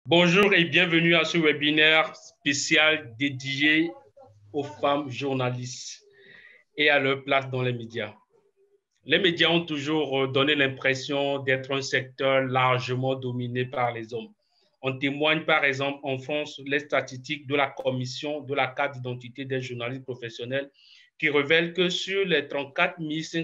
Bonjour et bienvenue à ce webinaire spécial dédié aux femmes journalistes et à leur place dans les médias. Les médias ont toujours donné l'impression d'être un secteur largement dominé par les hommes. On témoigne par exemple en France les statistiques de la commission de la carte d'identité des journalistes professionnels qui révèlent que sur les 34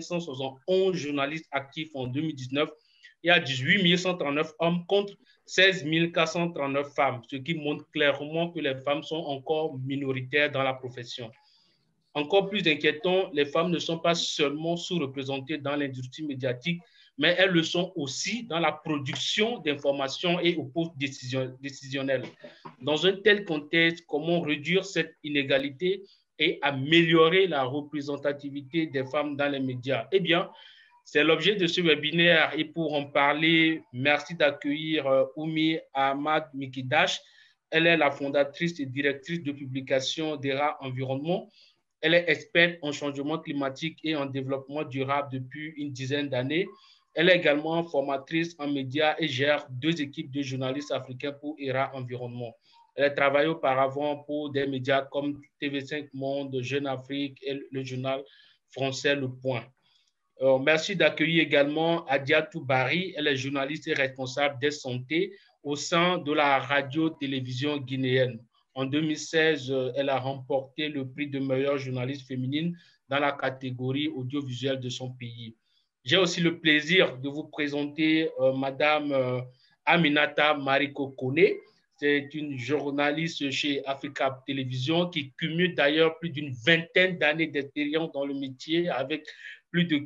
571 journalistes actifs en 2019, il y a 18 139 hommes contre 16 439 femmes, ce qui montre clairement que les femmes sont encore minoritaires dans la profession. Encore plus inquiétant, les femmes ne sont pas seulement sous-représentées dans l'industrie médiatique, mais elles le sont aussi dans la production d'informations et au poste décisionnel. Dans un tel contexte, comment réduire cette inégalité et améliorer la représentativité des femmes dans les médias? Eh bien, c'est l'objet de ce webinaire et pour en parler, merci d'accueillir Oumi Ahmad Mikidash. Elle est la fondatrice et directrice de publication d'ERA Environnement. Elle est experte en changement climatique et en développement durable depuis une dizaine d'années. Elle est également formatrice en médias et gère 2 équipes de journalistes africains pour ERA Environnement. Elle a travaillé auparavant pour des médias comme TV5 Monde, Jeune Afrique et le journal français Le Point. Merci d'accueillir également Adia Toubari. Elle est journaliste et responsable des santé au sein de la radio-télévision guinéenne. En 2016, elle a remporté le prix de meilleure journaliste féminine dans la catégorie audiovisuelle de son pays. J'ai aussi le plaisir de vous présenter Madame Aminata Mariko Kone. C'est une journaliste chez Africa Télévision qui cumule d'ailleurs plus d'une vingtaine d'années d'expérience dans le métier avec plus de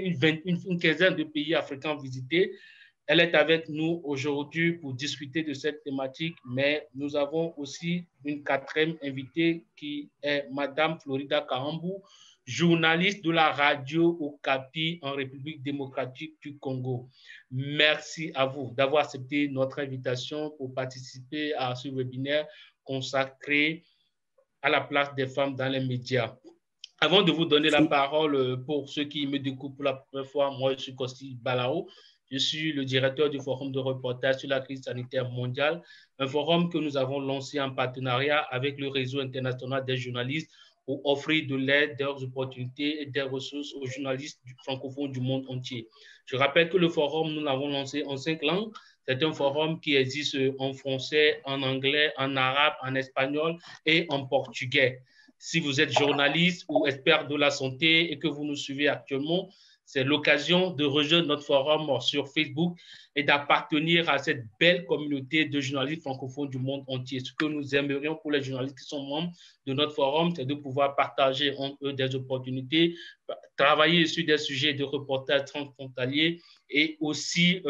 une quinzaine de pays africains visités. Elle est avec nous aujourd'hui pour discuter de cette thématique, mais nous avons aussi une 4e invitée qui est Madame Florida Kahambou, journaliste de la radio Okapi en République démocratique du Congo. Merci à vous d'avoir accepté notre invitation pour participer à ce webinaire consacré à la place des femmes dans les médias. Avant de vous donner la parole pour ceux qui me découvrent pour la première fois, moi je suis Kosti Balao. Je suis le directeur du forum de reportage sur la crise sanitaire mondiale, un forum que nous avons lancé en partenariat avec le réseau international des journalistes pour offrir de l'aide, des opportunités et des ressources aux journalistes francophones du monde entier. Je rappelle que le forum, nous l'avons lancé en 5 langues. C'est un forum qui existe en français, en anglais, en arabe, en espagnol et en portugais. Si vous êtes journaliste ou expert de la santé et que vous nous suivez actuellement, c'est l'occasion de rejoindre notre forum sur Facebook et d'appartenir à cette belle communauté de journalistes francophones du monde entier. Ce que nous aimerions pour les journalistes qui sont membres de notre forum, c'est de pouvoir partager entre eux des opportunités, travailler sur des sujets de reportage transfrontaliers et aussi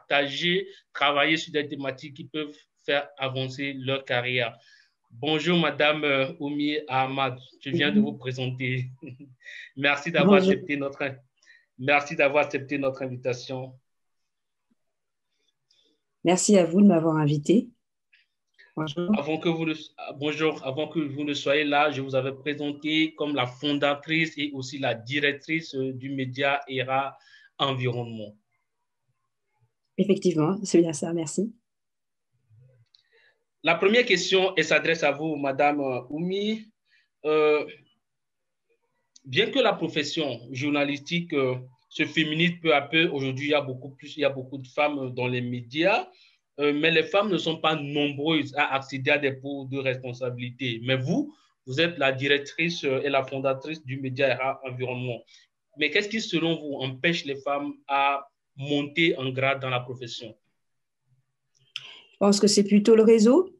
travailler sur des thématiques qui peuvent faire avancer leur carrière. Bonjour, Madame Oumi Ahmad. Je viens de vous présenter. Merci d'avoir accepté notre invitation. Merci à vous de m'avoir invité. Bonjour. Avant que vous ne soyez là, je vous avais présenté comme la fondatrice et aussi la directrice du média ERA Environnement. Effectivement, c'est bien ça, merci. La première question s'adresse à vous, Madame Oumi. Bien que la profession journalistique se féminise peu à peu, aujourd'hui, il y a beaucoup de femmes dans les médias, mais les femmes ne sont pas nombreuses à accéder à des postes de responsabilité. Mais vous êtes la directrice et la fondatrice du média ERA Environnement. Mais qu'est-ce qui, selon vous, empêche les femmes à monter en grade dans la profession? Je pense que c'est plutôt le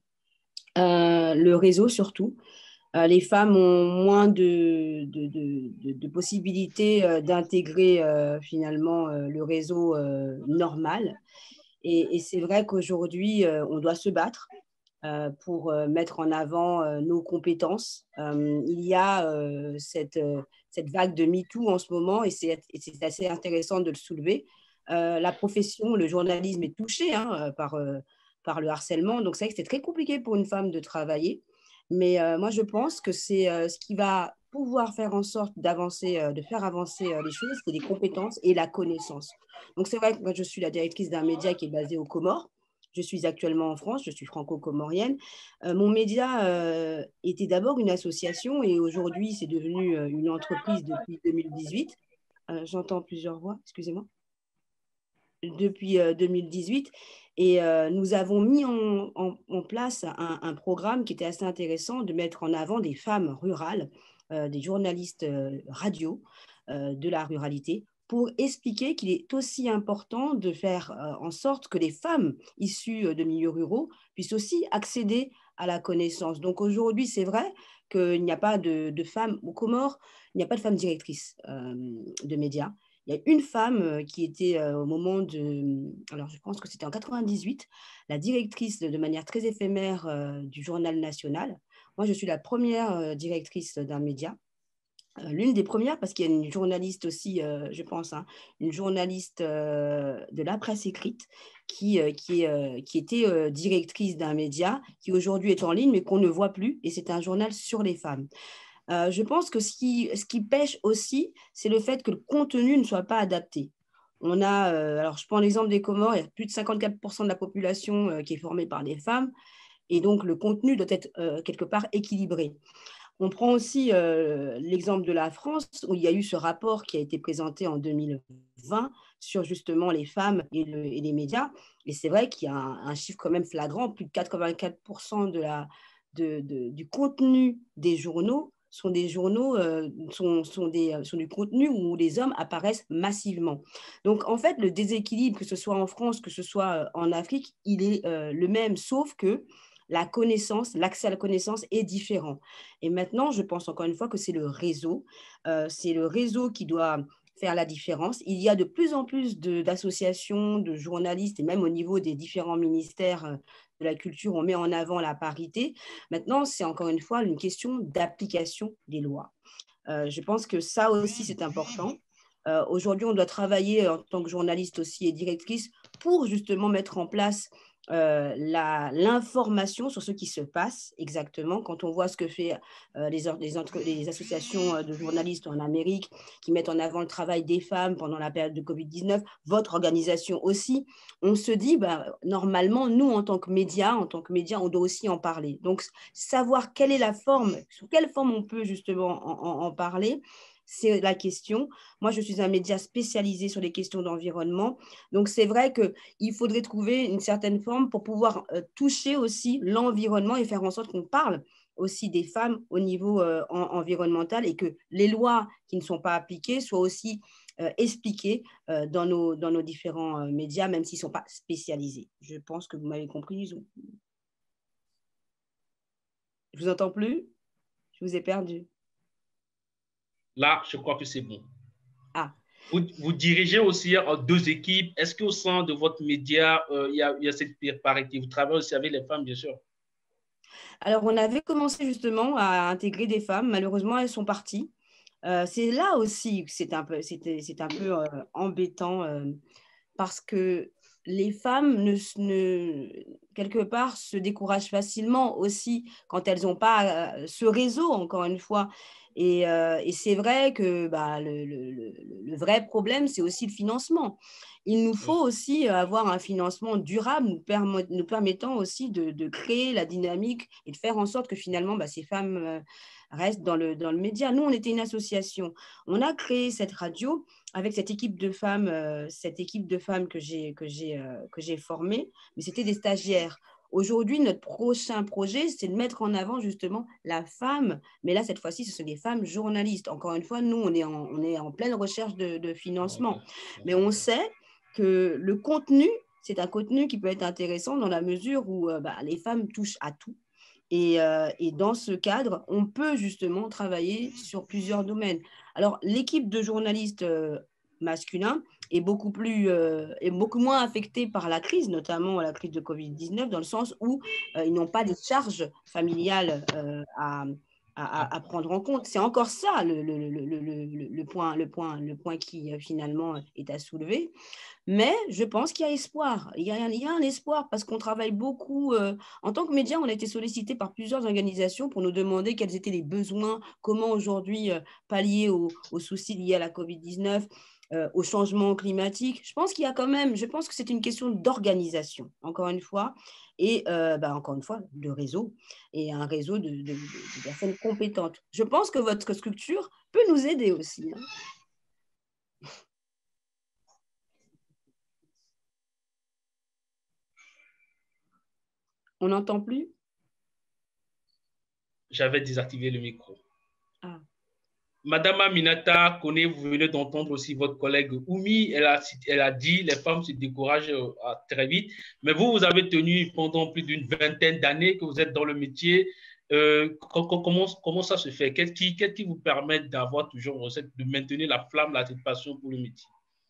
réseau surtout. Les femmes ont moins de possibilités d'intégrer finalement le réseau normal. Et c'est vrai qu'aujourd'hui, on doit se battre pour mettre en avant nos compétences. Il y a cette vague de MeToo en ce moment et c'est assez intéressant de le soulever. La profession, le journalisme est touché par le harcèlement. Donc, c'est vrai que c'est très compliqué pour une femme de travailler. Mais moi, je pense que c'est ce qui va pouvoir faire en sorte de faire avancer les choses, c'est les compétences et la connaissance. Donc, c'est vrai que moi, je suis la directrice d'un média qui est basé aux Comores. Je suis actuellement en France, je suis franco-comorienne. Mon média était d'abord une association et aujourd'hui, c'est devenu une entreprise depuis 2018. J'entends plusieurs voix, excusez-moi. Depuis 2018. Et nous avons mis en place un programme qui était assez intéressant de mettre en avant des femmes rurales, des journalistes radio de la ruralité, pour expliquer qu'il est aussi important de faire en sorte que les femmes issues de milieux ruraux puissent aussi accéder à la connaissance. Donc aujourd'hui, c'est vrai qu'il n'y a pas de femmes aux Comores, il n'y a pas de femmes directrices de médias. Il y a une femme qui était au moment de, alors je pense que c'était en 98, la directrice de manière très éphémère du journal national. Moi, je suis la première directrice d'un média. L'une des premières, parce qu'il y a une journaliste aussi, je pense, hein, une journaliste de la presse écrite qui était directrice d'un média, qui aujourd'hui est en ligne, mais qu'on ne voit plus, et c'est un journal sur les femmes. Je pense que ce qui pêche aussi, c'est le fait que le contenu ne soit pas adapté. On a, alors je prends l'exemple des Comores, il y a plus de 54% de la population qui est formée par des femmes, et donc le contenu doit être quelque part équilibré. On prend aussi l'exemple de la France, où il y a eu ce rapport qui a été présenté en 2020 sur justement les femmes et les médias. Et c'est vrai qu'il y a un chiffre quand même flagrant, plus de 84% du contenu des journaux sont des journaux, sont du contenu où les hommes apparaissent massivement. Donc, en fait, le déséquilibre, que ce soit en France, que ce soit en Afrique, il est le même, sauf que la connaissance, l'accès à la connaissance est différent. Et maintenant, je pense encore une fois que c'est le réseau. C'est le réseau qui doit faire la différence. Il y a de plus en plus d'associations, de journalistes, et même au niveau des différents ministères de la culture, on met en avant la parité. Maintenant, c'est encore une fois une question d'application des lois. Je pense que ça aussi, c'est important. Aujourd'hui, on doit travailler en tant que journaliste aussi et directrice pour justement mettre en place l'information sur ce qui se passe exactement. Quand on voit ce que fait les associations de journalistes en Amérique qui mettent en avant le travail des femmes pendant la période de Covid-19, votre organisation aussi, on se dit, normalement, nous, en tant que médias, on doit aussi en parler. Donc, savoir quelle est la forme, sous quelle forme on peut justement en parler, c'est la question. Moi, je suis un média spécialisé sur les questions d'environnement. Donc, c'est vrai qu'il faudrait trouver une certaine forme pour pouvoir toucher aussi l'environnement et faire en sorte qu'on parle aussi des femmes au niveau environnemental et que les lois qui ne sont pas appliquées soient aussi expliquées dans nos différents médias, même s'ils ne sont pas spécialisés. Je pense que vous m'avez compris. Je ne vous entends plus. Je vous ai perdu. Là, je crois que c'est bon. Ah. Vous dirigez aussi deux équipes. Est-ce qu'au sein de votre média, il y a cette parité? Vous travaillez aussi avec les femmes, bien sûr. Alors, on avait commencé justement à intégrer des femmes. Malheureusement, elles sont parties. C'est là aussi que c'est un peu embêtant parce que les femmes quelque part se découragent facilement aussi quand elles n'ont pas ce réseau, encore une fois. Et c'est vrai que le vrai problème, c'est aussi le financement. Il nous faut aussi avoir un financement durable nous permettant aussi de créer la dynamique et de faire en sorte que finalement, ces femmes restent dans le média. Nous, on était une association. On a créé cette radio avec cette équipe de femmes que j'ai formée, mais c'était des stagiaires. Aujourd'hui, notre prochain projet, c'est de mettre en avant justement la femme, mais là, cette fois-ci, ce sont des femmes journalistes. Encore une fois, nous, on est en pleine recherche de financement. Mais on sait que le contenu, c'est un contenu qui peut être intéressant dans la mesure où les femmes touchent à tout. Et dans ce cadre, on peut justement travailler sur plusieurs domaines. Alors, l'équipe de journalistes masculins est beaucoup moins affectée par la crise, notamment la crise de Covid-19, dans le sens où ils n'ont pas des charges familiales à prendre en compte. C'est encore ça le point qui finalement est à soulever. Mais je pense qu'il y a espoir. Il y a un espoir parce qu'on travaille beaucoup. En tant que média, on a été sollicité par plusieurs organisations pour nous demander quels étaient les besoins, comment aujourd'hui pallier aux soucis liés à la Covid-19. au changement climatique. Je pense qu'il y a quand même, je pense que c'est une question d'organisation, encore une fois, et encore une fois, de réseau, et un réseau de personnes compétentes. Je pense que votre structure peut nous aider aussi, hein. On n'entend plus? J'avais désactivé le micro. Ah. Madame Aminata Kone, vous venez d'entendre aussi votre collègue Oumi, elle a dit les femmes se découragent très vite, mais vous avez tenu pendant plus d'une vingtaine d'années que vous êtes dans le métier. Comment ça se fait? Qu'est-ce qui vous permet d'avoir toujours, de maintenir la flamme, la passion pour le métier?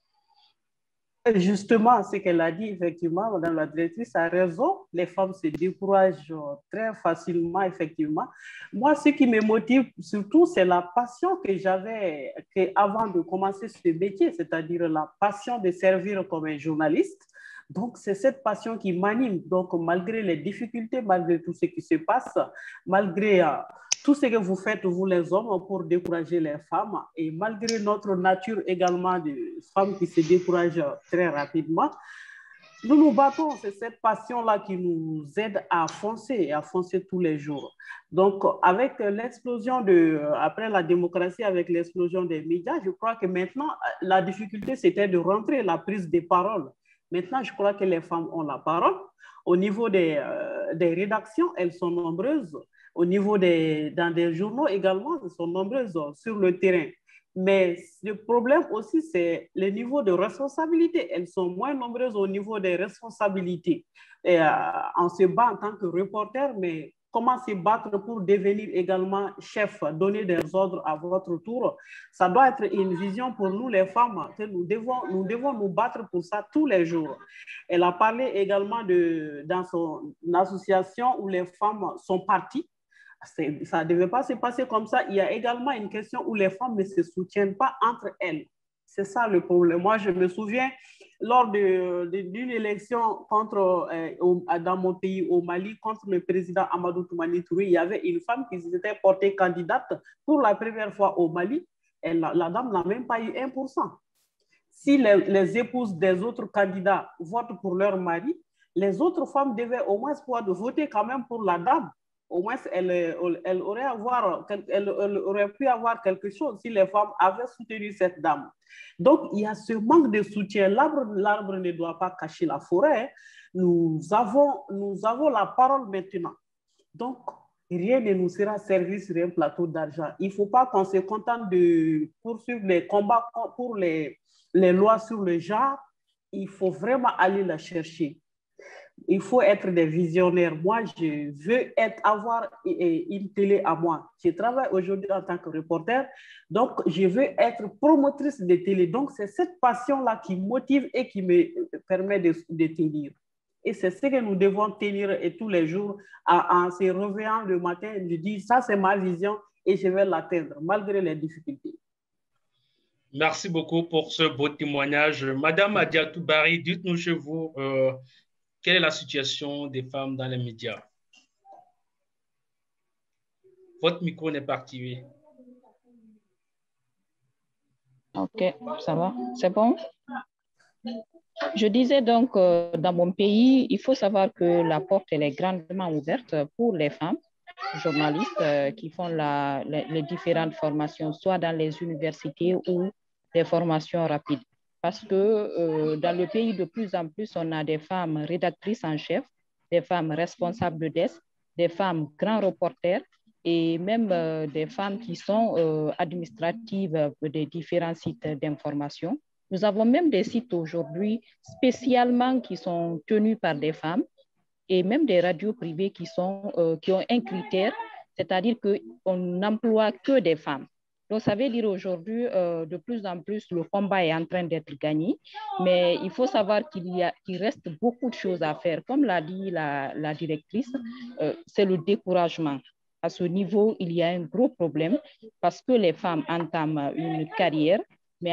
Justement, ce qu'elle a dit, effectivement, Madame la directrice a raison. Les femmes se découragent très facilement, effectivement. Moi, ce qui me motive surtout, c'est la passion que j'avais avant de commencer ce métier, c'est-à-dire la passion de servir comme un journaliste. Donc, c'est cette passion qui m'anime. Donc, malgré les difficultés, malgré tout ce qui se passe, malgré tout ce que vous faites, vous les hommes, pour décourager les femmes, et malgré notre nature également de femmes qui se découragent très rapidement, nous nous battons. C'est cette passion-là qui nous aide à foncer tous les jours. Donc, avec l'explosion après la démocratie, avec l'explosion des médias, je crois que maintenant, la difficulté, c'était de rentrer la prise des paroles. Maintenant, je crois que les femmes ont la parole. Au niveau des rédactions, elles sont nombreuses. Au niveau dans des journaux également, elles sont nombreuses sur le terrain. Mais le problème aussi, c'est le niveau de responsabilité. Elles sont moins nombreuses au niveau des responsabilités. Et, on se bat en tant que reporter, mais comment se battre pour devenir également chef, donner des ordres à votre tour? Ça doit être une vision pour nous, les femmes, que nous devons nous battre pour ça tous les jours. Elle a parlé également dans son association où les femmes sont parties. Ça ne devait pas se passer comme ça. Il y a également une question où les femmes ne se soutiennent pas entre elles. C'est ça le problème. Moi, je me souviens, lors d'une élection dans mon pays, au Mali, contre le président Amadou Toumani Touré, il y avait une femme qui s'était portée candidate pour la première fois au Mali. Et la dame n'a même pas eu 1%. Si les épouses des autres candidats votent pour leur mari, les autres femmes devaient au moins pouvoir voter quand même pour la dame. Au moins, elle aurait pu avoir quelque chose si les femmes avaient soutenu cette dame. Donc, il y a ce manque de soutien. L'arbre ne doit pas cacher la forêt. Nous avons la parole maintenant. Donc, rien ne nous sera servi sur un plateau d'argent. Il ne faut pas qu'on se contente de poursuivre les combats pour les lois sur le genre. Il faut vraiment aller la chercher. Il faut être des visionnaires. Moi, je veux avoir une télé à moi. Je travaille aujourd'hui en tant que reporter, donc je veux être promotrice de télé. Donc, c'est cette passion-là qui motive et qui me permet de tenir. Et c'est ce que nous devons tenir et tous les jours en se réveillant le matin. Je dis, ça, c'est ma vision et je vais l'atteindre malgré les difficultés. Merci beaucoup pour ce beau témoignage. Madame Adiatou Bari, dites-nous chez vous, quelle est la situation des femmes dans les médias? Votre micro n'est pas activé. Ok, ça va, c'est bon? Je disais donc, dans mon pays, il faut savoir que la porte elle est grandement ouverte pour les femmes journalistes qui font les différentes formations, soit dans les universités ou des formations rapides. Parce que dans le pays, de plus en plus, on a des femmes rédactrices en chef, des femmes responsables de desk, des femmes grands reporters et même des femmes qui sont administratives des différents sites d'information. Nous avons même des sites aujourd'hui spécialement qui sont tenus par des femmes et même des radios privées qui ont un critère, c'est-à-dire qu'on n'emploie que des femmes. Donc, ça veut dire aujourd'hui, de plus en plus, le combat est en train d'être gagné, mais il faut savoir qu'il reste beaucoup de choses à faire. Comme l'a dit la directrice, c'est le découragement. À ce niveau, il y a un gros problème parce que les femmes entament une carrière, mais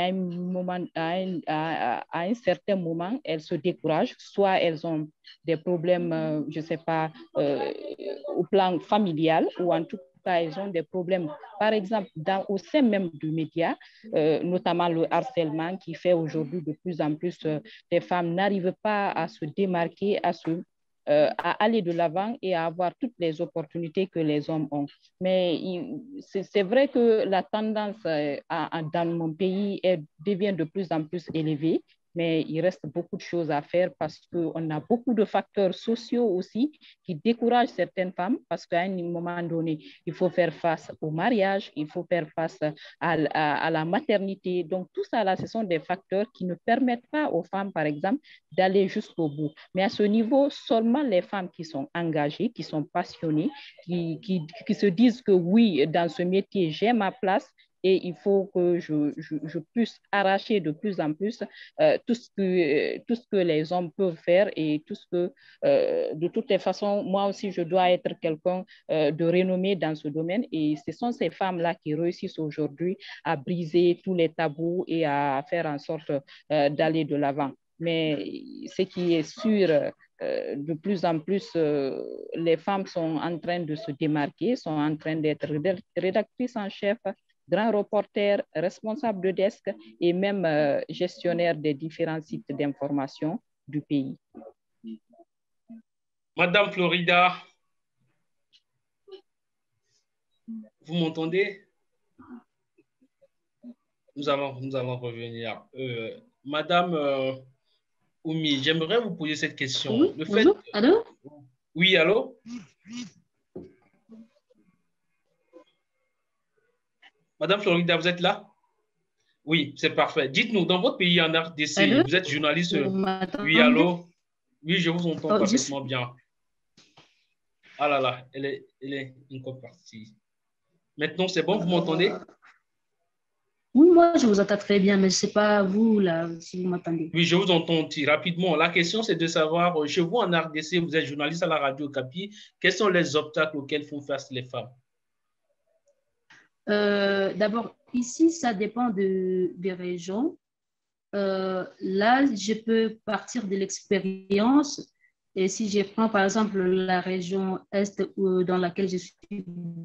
à un certain moment, elles se découragent. Soit elles ont des problèmes, je ne sais pas, au plan familial, ou en tout cas, cas, elles ont des problèmes. Par exemple, au sein même du média, notamment le harcèlement qui fait aujourd'hui de plus en plus les femmes n'arrivent pas à se démarquer, à aller de l'avant et à avoir toutes les opportunités que les hommes ont. Mais c'est vrai que la tendance dans mon pays devient de plus en plus élevée, mais il reste beaucoup de choses à faire parce qu'on a beaucoup de facteurs sociaux aussi qui découragent certaines femmes parce qu'à un moment donné, il faut faire face au mariage, il faut faire face à la maternité. Donc, tout ça, là, ce sont des facteurs qui ne permettent pas aux femmes, par exemple, d'aller jusqu'au bout. Mais à ce niveau, seulement les femmes qui sont engagées, qui sont passionnées, qui se disent que oui, dans ce métier, j'ai ma place, et il faut que je puisse arracher de plus en plus tout ce que les hommes peuvent faire et tout ce que, de toutes les façons, moi aussi, je dois être quelqu'un de renommé dans ce domaine. Et ce sont ces femmes-là qui réussissent aujourd'hui à briser tous les tabous et à faire en sorte d'aller de l'avant. Mais ce qui est sûr, de plus en plus, les femmes sont en train de se démarquer, sont en train d'être rédactrices en chef, grand reporter, responsable de desk et même gestionnaire des différents sites d'information du pays. Madame Florida, vous m'entendez? Nous allons revenir. Madame Oumi, j'aimerais vous poser cette question. Oui, bonjour. Allô? Oui, allô? Madame Florida, vous êtes là? Oui, c'est parfait. Dites-nous, dans votre pays en RDC, Allô? vous êtes journaliste? Oui, allô? Oui, je vous entends parfaitement suis... bien. Ah là là, elle est encore partie. Maintenant, c'est bon, vous m'entendez? Oui, moi, je vous entends très bien, mais je ne sais pas vous, là, si vous m'entendez. Oui, je vous entends rapidement. La question, c'est de savoir, chez vous en RDC, vous êtes journaliste à la radio Okapi, quels sont les obstacles auxquels font face les femmes? D'abord, ici, ça dépend des régions. Là, je peux partir de l'expérience. Et si je prends, par exemple, la région Est dans laquelle je suis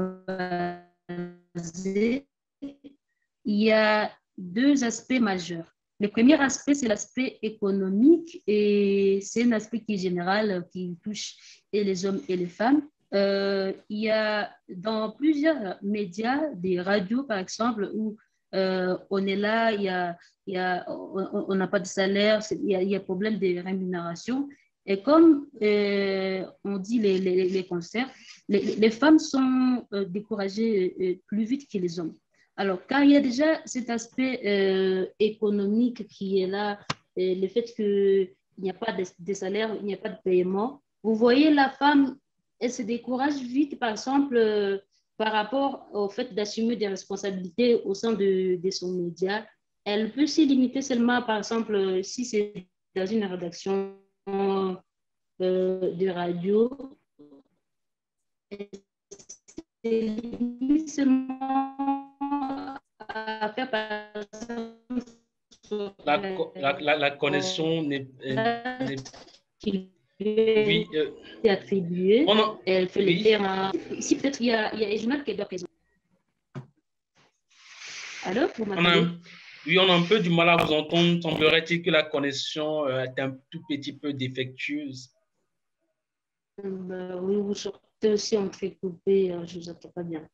basée, il y a deux aspects majeurs. Le premier aspect, c'est l'aspect économique et c'est un aspect qui est général, qui touche et les hommes et les femmes. Il y a dans plusieurs médias, des radios par exemple, où on est là, on n'a pas de salaire, il y a problème de rémunération. Et comme on dit les concerts, les femmes sont découragées plus vite que les hommes. Alors, quand il y a déjà cet aspect économique qui est là, le fait qu'il n'y a pas de salaire, il n'y a pas de paiement, vous voyez la femme, elle se décourage vite, par exemple, par rapport au fait d'assumer des responsabilités au sein de son média. Elle peut s'y limiter seulement, par exemple, si c'est dans une rédaction de radio, elle se limite seulement à faire par exemple la connexion n'est oui, attribué. Elle fait le faire. Si peut-être il y a un journal qui doit présenter. Alors, vous m'entendez? Oui, on a un peu du mal à vous entendre. Semblerait-il que la connexion est un tout petit peu défectueuse. Oui, vous sortez aussi entrecoupé, je ne vous entends pas bien.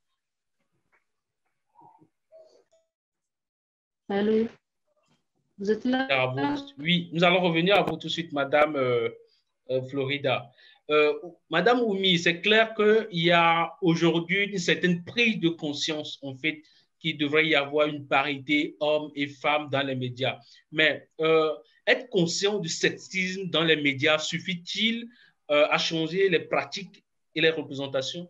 Allô? Vous êtes là? Oui, nous allons revenir à vous tout de suite, Madame Florida. Madame Oumi, c'est clair qu'il y a aujourd'hui une certaine prise de conscience, en fait, qu'il devrait y avoir une parité hommes et femmes dans les médias. Mais être conscient du sexisme dans les médias suffit-il à changer les pratiques et les représentations?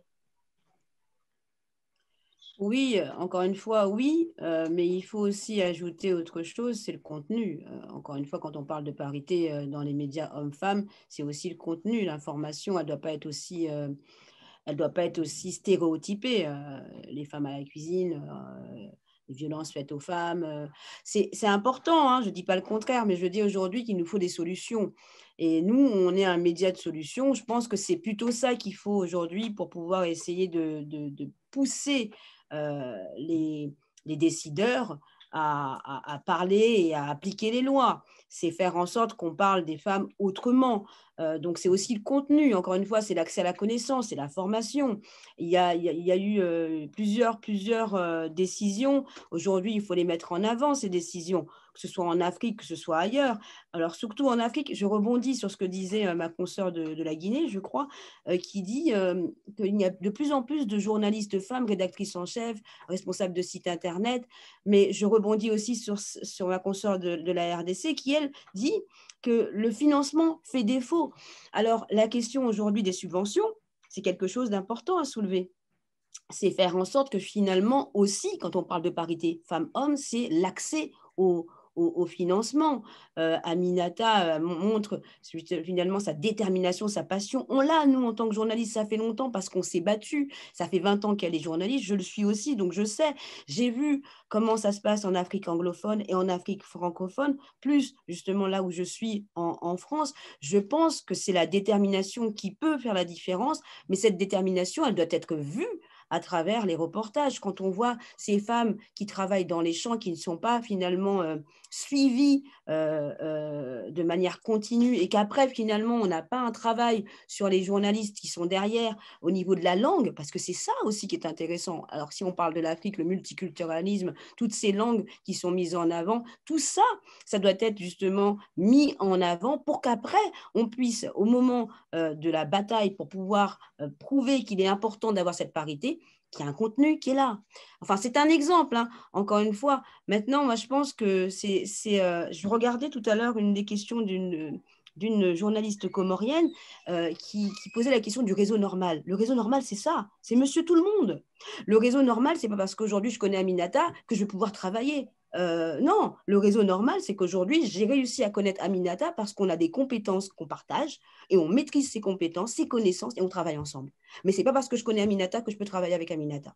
Oui, encore une fois, oui, mais il faut aussi ajouter autre chose, c'est le contenu. Encore une fois, quand on parle de parité dans les médias hommes-femmes, c'est aussi le contenu. L'information, elle ne doit pas être aussi stéréotypée. Les femmes à la cuisine, les violences faites aux femmes. C'est important, hein, je ne dis pas le contraire, mais je dis aujourd'hui qu'il nous faut des solutions. Et nous, on est un média de solutions. Je pense que c'est plutôt ça qu'il faut aujourd'hui pour pouvoir essayer de pousser les décideurs à parler et à appliquer les lois. C'est faire en sorte qu'on parle des femmes autrement. Donc, c'est aussi le contenu. Encore une fois, c'est l'accès à la connaissance, c'est la formation. Il y a eu plusieurs décisions. Aujourd'hui, il faut les mettre en avant, ces décisions, que ce soit en Afrique, que ce soit ailleurs. Alors, surtout en Afrique, je rebondis sur ce que disait ma consoeur de la Guinée, je crois, qui dit qu'il y a de plus en plus de journalistes femmes, rédactrices en chef, responsables de sites Internet. Mais je rebondis aussi sur ma consoeur de la RDC qui, elle, dit que le financement fait défaut. Alors, la question aujourd'hui des subventions, c'est quelque chose d'important à soulever. C'est faire en sorte que finalement aussi, quand on parle de parité femmes-hommes, c'est l'accès au financement. Aminata montre finalement sa détermination, sa passion. On l'a, nous, en tant que journaliste, ça fait longtemps parce qu'on s'est battu. Ça fait 20 ans qu'elle est journaliste, je le suis aussi, donc je sais. J'ai vu comment ça se passe en Afrique anglophone et en Afrique francophone, plus justement là où je suis en France. Je pense que c'est la détermination qui peut faire la différence, mais cette détermination, elle doit être vue à travers les reportages. Quand on voit ces femmes qui travaillent dans les champs, qui ne sont pas finalement suivies de manière continue et qu'après, finalement, on n'a pas un travail sur les journalistes qui sont derrière au niveau de la langue, parce que c'est ça aussi qui est intéressant. Alors, si on parle de l'Afrique, le multiculturalisme, toutes ces langues qui sont mises en avant, tout ça, ça doit être justement mis en avant pour qu'après, on puisse, au moment de la bataille, pour pouvoir prouver qu'il est important d'avoir cette parité, qu'il y a un contenu qui est là. Enfin, c'est un exemple, hein, encore une fois. Maintenant, moi, je pense que je regardais tout à l'heure une des questions d'une journaliste comorienne qui posait la question du réseau normal. Le réseau normal, c'est ça, c'est monsieur tout le monde. Le réseau normal, c'est pas parce qu'aujourd'hui je connais Aminata que je vais pouvoir travailler. Non, le réseau normal, c'est qu'aujourd'hui, j'ai réussi à connaître Aminata parce qu'on a des compétences qu'on partage et on maîtrise ses compétences, ses connaissances et on travaille ensemble. Mais ce n'est pas parce que je connais Aminata que je peux travailler avec Aminata.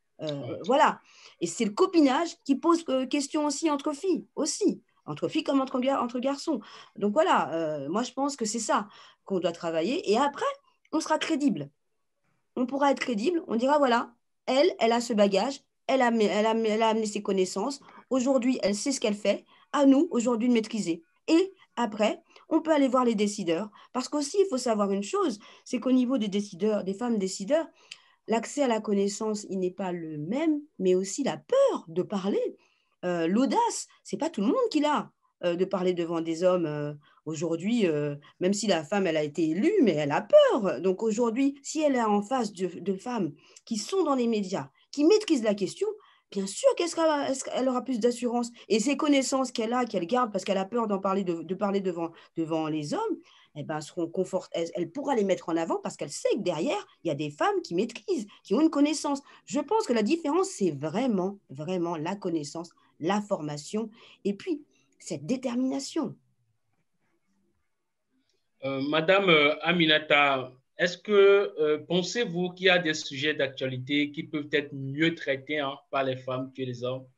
Voilà. Et c'est le copinage qui pose question aussi entre filles, entre filles comme entre garçons. Donc voilà, moi je pense que c'est ça qu'on doit travailler. Et après, on sera crédible. On pourra être crédible, on dira voilà, elle a ce bagage, elle a amené ses connaissances. Aujourd'hui, elle sait ce qu'elle fait. À nous, aujourd'hui, de maîtriser. Et après, on peut aller voir les décideurs. Parce qu'aussi, il faut savoir une chose, c'est qu'au niveau des décideurs, des femmes décideurs, l'accès à la connaissance, il n'est pas le même, mais aussi la peur de parler. L'audace, ce n'est pas tout le monde qui l'a de parler devant des hommes. Aujourd'hui, même si la femme, elle a été élue, mais elle a peur. Donc aujourd'hui, si elle est en face de femmes qui sont dans les médias, qui maîtrisent la question, bien sûr qu'elle aura plus d'assurance. Et ces connaissances qu'elle a, qu'elle garde parce qu'elle a peur d'en parler, de parler devant les hommes, eh ben, elle pourra les mettre en avant parce qu'elle sait que derrière, il y a des femmes qui maîtrisent, qui ont une connaissance. Je pense que la différence, c'est vraiment, vraiment la connaissance, la formation et puis cette détermination. Madame Aminata, est-ce que pensez-vous qu'il y a des sujets d'actualité qui peuvent être mieux traités par les femmes que les hommes?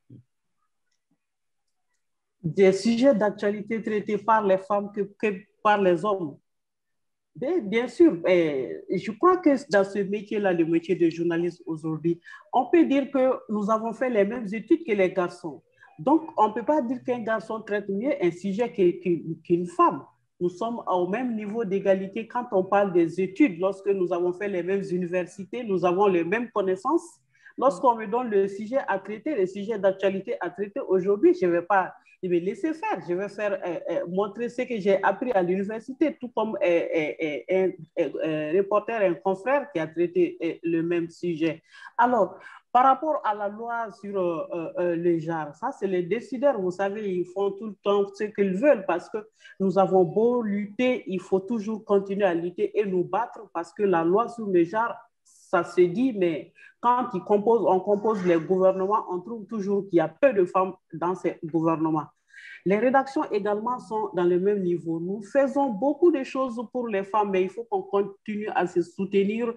Des sujets d'actualité traités par les femmes que par les hommes? Bien sûr, je crois que dans ce métier-là, le métier de journaliste aujourd'hui, on peut dire que nous avons fait les mêmes études que les garçons. Donc, on ne peut pas dire qu'un garçon traite mieux un sujet qu'une femme. Nous sommes au même niveau d'égalité quand on parle des études. Lorsque nous avons fait les mêmes universités, nous avons les mêmes connaissances. Lorsqu'on me donne le sujet à traiter, le sujet d'actualité à traiter, aujourd'hui, je ne vais pas me laisser faire. Je vais montrer ce que j'ai appris à l'université, tout comme un reporter, un confrère qui a traité le même sujet. Alors, par rapport à la loi sur le genre, ça, c'est les décideurs. Vous savez, ils font tout le temps ce qu'ils veulent parce que nous avons beau lutter, il faut toujours continuer à lutter et nous battre parce que la loi sur le genre, ça se dit, mais quand on compose les gouvernements, on trouve toujours qu'il y a peu de femmes dans ces gouvernements. Les rédactions également sont dans le même niveau. Nous faisons beaucoup de choses pour les femmes, mais il faut qu'on continue à se soutenir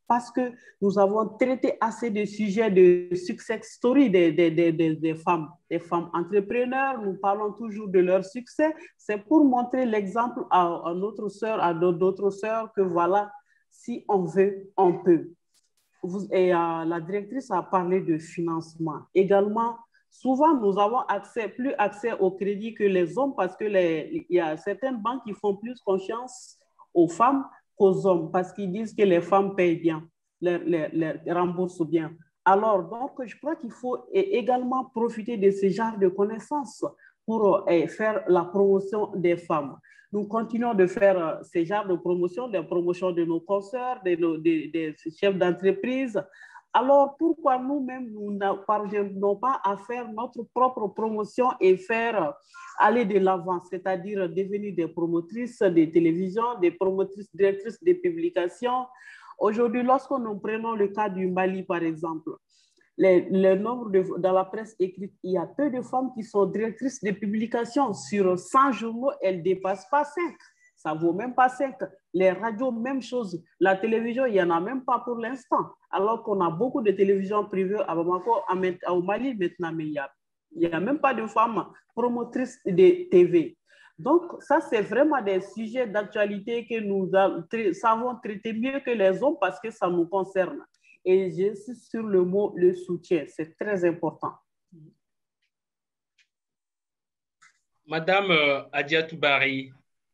parce que nous avons traité assez de sujets de success story des femmes entrepreneurs. Nous parlons toujours de leur succès. C'est pour montrer l'exemple à notre sœur, à d'autres sœurs, que voilà, si on veut, on peut. La directrice a parlé de financement. Également, souvent, nous avons plus accès au crédit que les hommes parce il y a certaines banques qui font plus confiance aux femmes qu'aux hommes parce qu'ils disent que les femmes payent bien, les remboursent bien. Alors, donc, je crois qu'il faut également profiter de ce genre de connaissances pour faire la promotion des femmes. Nous continuons de faire ces genres de promotion, des promotions de nos consoeurs, des chefs d'entreprise. Alors, pourquoi nous-mêmes, nous ne parvenons pas à faire notre propre promotion et faire aller de l'avant, c'est-à-dire devenir des promotrices de télévision, des promotrices directrices de publications. Aujourd'hui, lorsque nous prenons le cas du Mali, par exemple, le nombre dans la presse écrite, il y a peu de femmes qui sont directrices de publication. Sur 100 journaux, elles ne dépassent pas 5. Ça ne vaut même pas 5. Les radios, même chose. La télévision, il n'y en a même pas pour l'instant. Alors qu'on a beaucoup de télévisions privées à Bamako, au Mali maintenant, mais il n'y a même pas de femmes promotrices de TV. Donc, ça, c'est vraiment des sujets d'actualité que nous savons traiter mieux que les hommes parce que ça nous concerne. Et j'insiste sur le mot le soutien, c'est très important. Madame Adiatou Bari,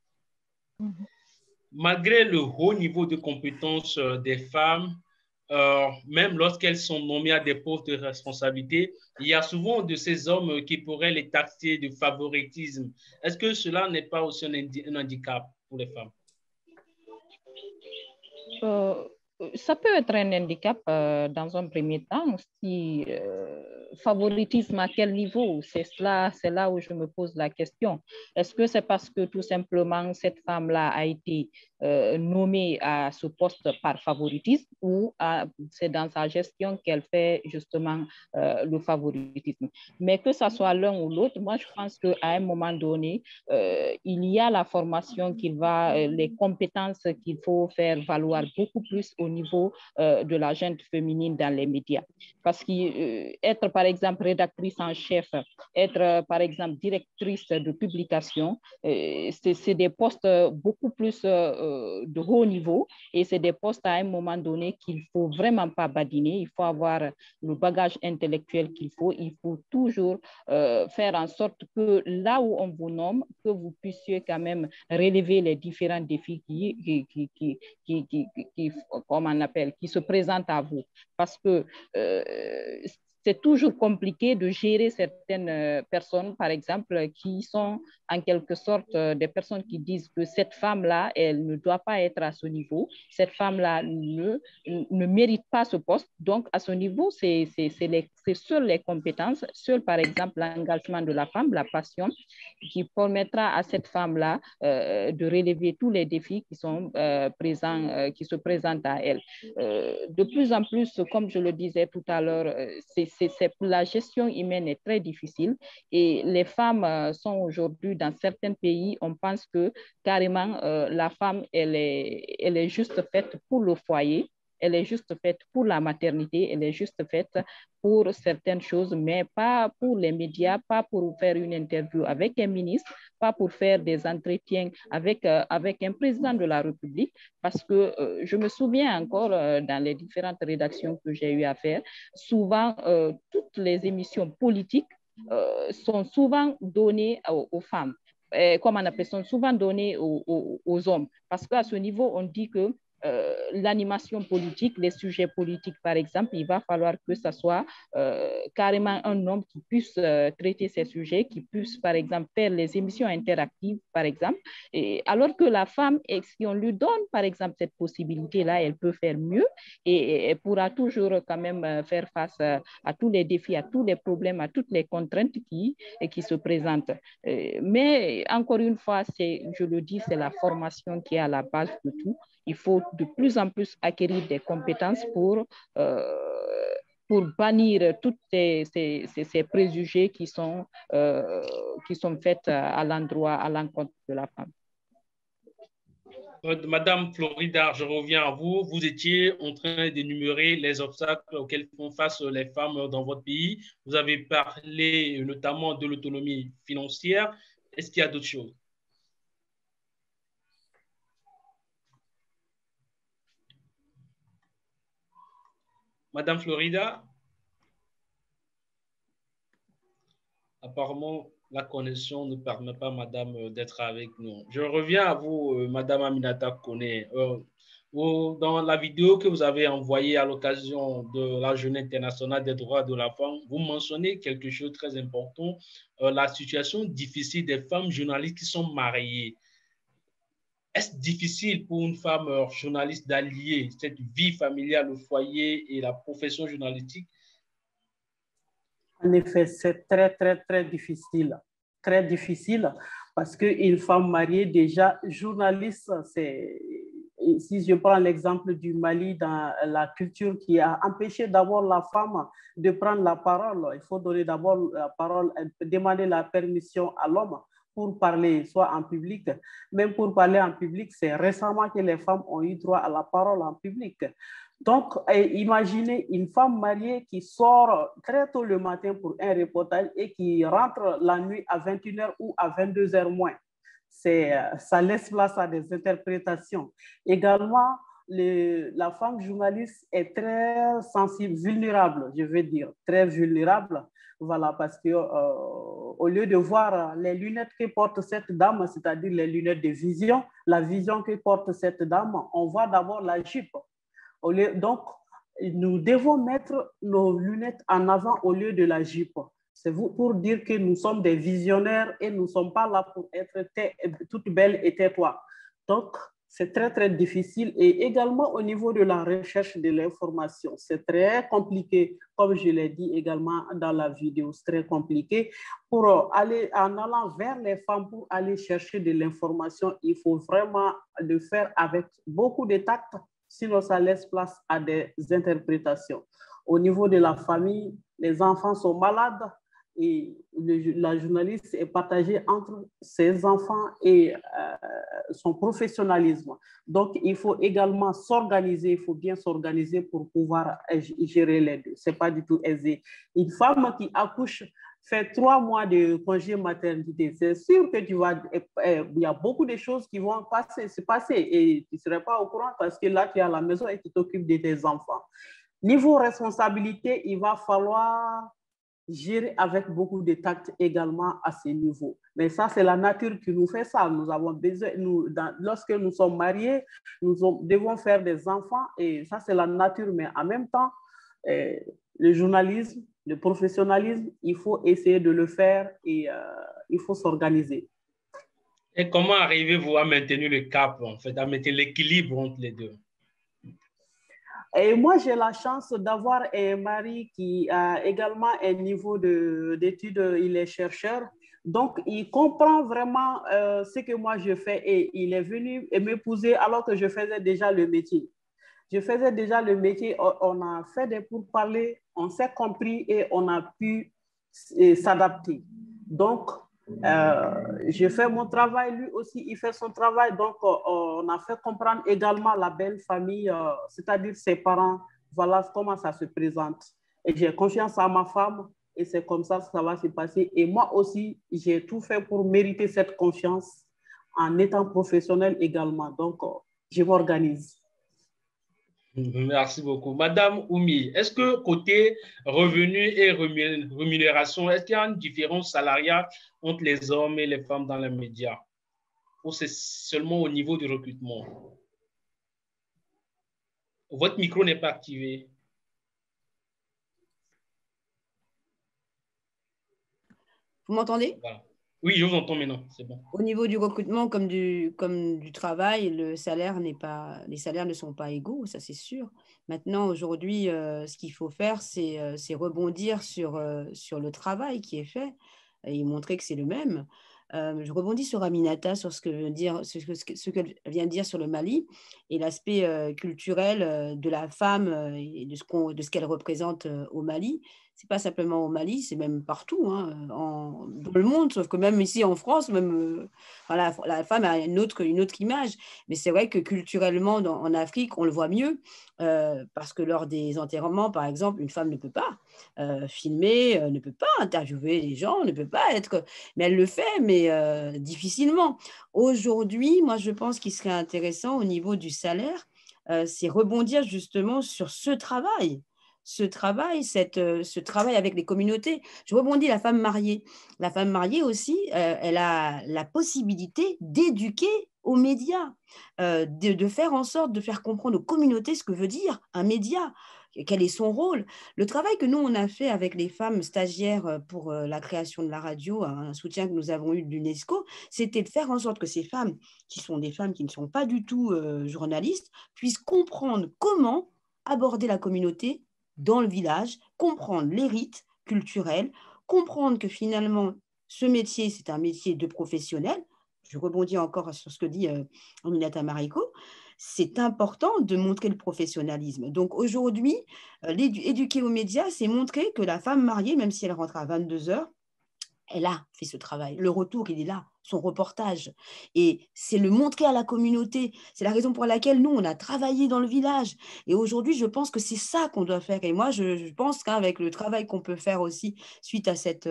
malgré le haut niveau de compétences des femmes, même lorsqu'elles sont nommées à des postes de responsabilité, il y a souvent de ces hommes qui pourraient les taxer de favoritisme. Est-ce que cela n'est pas aussi un handicap pour les femmes? Ça peut être un handicap dans un premier temps. Si favoritisme à quel niveau? C'est là où je me pose la question. Est-ce que c'est parce que tout simplement cette femme-là a été nommée à ce poste par favoritisme ou c'est dans sa gestion qu'elle fait justement le favoritisme? Mais que ce soit l'un ou l'autre, moi je pense qu'à un moment donné, il y a la formation les compétences qu'il faut faire valoir beaucoup plus au niveau de la gente féminine dans les médias. Parce qu'être par exemple rédactrice en chef, être par exemple directrice de publication, c'est des postes beaucoup plus de haut niveau et c'est des postes à un moment donné qu'il ne faut vraiment pas badiner. Il faut avoir le bagage intellectuel qu'il faut. Il faut toujours faire en sorte que là où on vous nomme, que vous puissiez quand même relever les différents défis comme on appelle, qui se présentent à vous. Parce que c'est toujours compliqué de gérer certaines personnes, par exemple, qui sont en quelque sorte des personnes qui disent que cette femme-là, elle ne doit pas être à ce niveau, cette femme-là ne mérite pas ce poste. Donc, à ce niveau, c'est seules les compétences, seul par exemple l'engagement de la femme, la passion, qui permettra à cette femme-là de relever tous les défis qui sont présents, qui se présentent à elle. De plus en plus, comme je le disais tout à l'heure, la gestion humaine est très difficile et les femmes sont aujourd'hui dans certains pays, on pense que carrément la femme, elle est juste faite pour le foyer. Elle est juste faite pour la maternité, elle est juste faite pour certaines choses, mais pas pour les médias, pas pour faire une interview avec un ministre, pas pour faire des entretiens avec un président de la République, parce que je me souviens encore dans les différentes rédactions que j'ai eu à faire, souvent toutes les émissions politiques sont souvent données aux femmes. Comme on appelle, sont souvent données aux hommes, parce qu'à ce niveau, on dit que l'animation politique, les sujets politiques, par exemple, il va falloir que ce soit carrément un homme qui puisse traiter ces sujets, qui puisse, par exemple, faire les émissions interactives, par exemple. Et alors que la femme, si on lui donne, par exemple, cette possibilité-là, elle peut faire mieux et elle pourra toujours quand même faire face à tous les défis, à tous les problèmes, à toutes les contraintes qui se présentent. Mais encore une fois, je le dis, c'est la formation qui est à la base de tout. Il faut de plus en plus acquérir des compétences pour bannir tous ces préjugés qui sont faits à l'encontre de la femme. Madame Florida, je reviens à vous. Vous étiez en train d'énumérer les obstacles auxquels font face les femmes dans votre pays. Vous avez parlé notamment de l'autonomie financière. Est-ce qu'il y a d'autres choses? Madame Florida? Apparemment, la connexion ne permet pas, madame, d'être avec nous. Je reviens à vous, madame Aminata Kone. Dans la vidéo que vous avez envoyée à l'occasion de la Journée internationale des droits de la femme, vous mentionnez quelque chose de très important, la situation difficile des femmes journalistes qui sont mariées. Est-ce difficile pour une femme journaliste d'allier cette vie familiale, le foyer et la profession journalistique? En effet, c'est très difficile. Très difficile parce qu'une femme mariée, déjà journaliste, c'est, si je prends l'exemple du Mali, dans la culture qui a empêché d'abord la femme de prendre la parole, il faut donner d'abord la parole, demander la permission à l'homme pour parler, soit en public. Même pour parler en public, c'est récemment que les femmes ont eu droit à la parole en public. Donc, imaginez une femme mariée qui sort très tôt le matin pour un reportage et qui rentre la nuit à 21h ou à 22h moins. Ça laisse place à des interprétations. Également, la femme journaliste est très sensible, vulnérable, je veux dire, très vulnérable. Voilà, parce que au lieu de voir les lunettes que porte cette dame, c'est-à-dire les lunettes de vision, la vision que porte cette dame, on voit d'abord la jupe. Donc, nous devons mettre nos lunettes en avant au lieu de la jupe. C'est pour dire que nous sommes des visionnaires et nous ne sommes pas là pour être toute belle et tais-toi. Donc, c'est très difficile. Et également au niveau de la recherche de l'information, c'est très compliqué, comme je l'ai dit également dans la vidéo, c'est très compliqué. En allant vers les femmes pour aller chercher de l'information, il faut vraiment le faire avec beaucoup de tact. Sinon, ça laisse place à des interprétations. Au niveau de la famille, les enfants sont malades et la journaliste est partagée entre ses enfants et son professionnalisme. Donc, il faut également s'organiser, il faut bien s'organiser pour pouvoir gérer les deux. Ce n'est pas du tout aisé. Une femme qui accouche fait 3 mois de congé maternité, c'est sûr que il y a beaucoup de choses qui vont se passer et tu ne serais pas au courant parce que là, tu es à la maison et tu t'occupes de tes enfants. Niveau responsabilité, il va falloir gérer avec beaucoup de tact également à ce niveau. Mais ça, c'est la nature qui nous fait ça. Nous avons besoin, lorsque nous sommes mariés, nous devons faire des enfants et ça, c'est la nature. Mais en même temps, le journalisme, le professionnalisme, il faut essayer de le faire et il faut s'organiser. Et comment arrivez-vous à maintenir le cap, en fait, à maintenir l'équilibre entre les deux? Et moi, j'ai la chance d'avoir un mari qui a également un niveau d'études, il est chercheur. Donc, il comprend vraiment ce que moi je fais et il est venu m'épouser alors que je faisais déjà le métier. Je faisais déjà le métier, on a fait des pourparlers, on s'est compris et on a pu s'adapter. Donc, je fais mon travail, lui aussi, il fait son travail. Donc, on a fait comprendre également la belle famille, c'est-à-dire ses parents. Voilà comment ça se présente. Et j'ai confiance en ma femme et c'est comme ça que ça va se passer. Et moi aussi, j'ai tout fait pour mériter cette confiance en étant professionnel également. Donc, je m'organise. Merci beaucoup. Madame Oumi, est-ce que côté revenus et rémunération, est-ce qu'il y a une différence salariale entre les hommes et les femmes dans les médias? Ou c'est seulement au niveau du recrutement? Votre micro n'est pas activé. Vous m'entendez? Voilà. Oui, je vous entends maintenant, c'est bon. Au niveau du recrutement comme du travail, les salaires ne sont pas égaux, ça c'est sûr. Maintenant, aujourd'hui, ce qu'il faut faire, c'est rebondir sur le travail qui est fait et montrer que c'est le même. Je rebondis sur Aminata, sur ce qu'elle vient de dire sur le Mali et l'aspect culturel de la femme et de ce qu'elle représente au Mali. c'est pas simplement au Mali, c'est même partout, hein, dans le monde, sauf que même ici en France, même, voilà, la femme a une autre image. Mais c'est vrai que culturellement, en Afrique, on le voit mieux, parce que lors des enterrements, par exemple, une femme ne peut pas filmer, ne peut pas interviewer les gens, ne peut pas être... Mais elle le fait, mais difficilement. Aujourd'hui, moi, je pense qu'il serait intéressant au niveau du salaire, c'est rebondir justement sur ce travail, ce travail avec les communautés. Je rebondis, la femme mariée. La femme mariée aussi, elle a la possibilité d'éduquer aux médias, de faire en sorte de faire comprendre aux communautés ce que veut dire un média, quel est son rôle. Le travail que nous, on a fait avec les femmes stagiaires pour la création de la radio, un soutien que nous avons eu de l'UNESCO, c'était de faire en sorte que ces femmes, qui sont des femmes qui ne sont pas du tout journalistes, puissent comprendre comment aborder la communauté dans le village, comprendre les rites culturels, comprendre que finalement, ce métier, c'est un métier de professionnel. Je rebondis encore sur ce que dit Aminata Mariko. C'est important de montrer le professionnalisme. Donc aujourd'hui, éduquer aux médias, c'est montrer que la femme mariée, même si elle rentre à 22 heures, elle a fait ce travail. Le retour, il est là, son reportage. Et c'est le montrer à la communauté. C'est la raison pour laquelle nous, on a travaillé dans le village. Et aujourd'hui, je pense que c'est ça qu'on doit faire. Et moi, je pense qu'avec le travail qu'on peut faire aussi suite à cette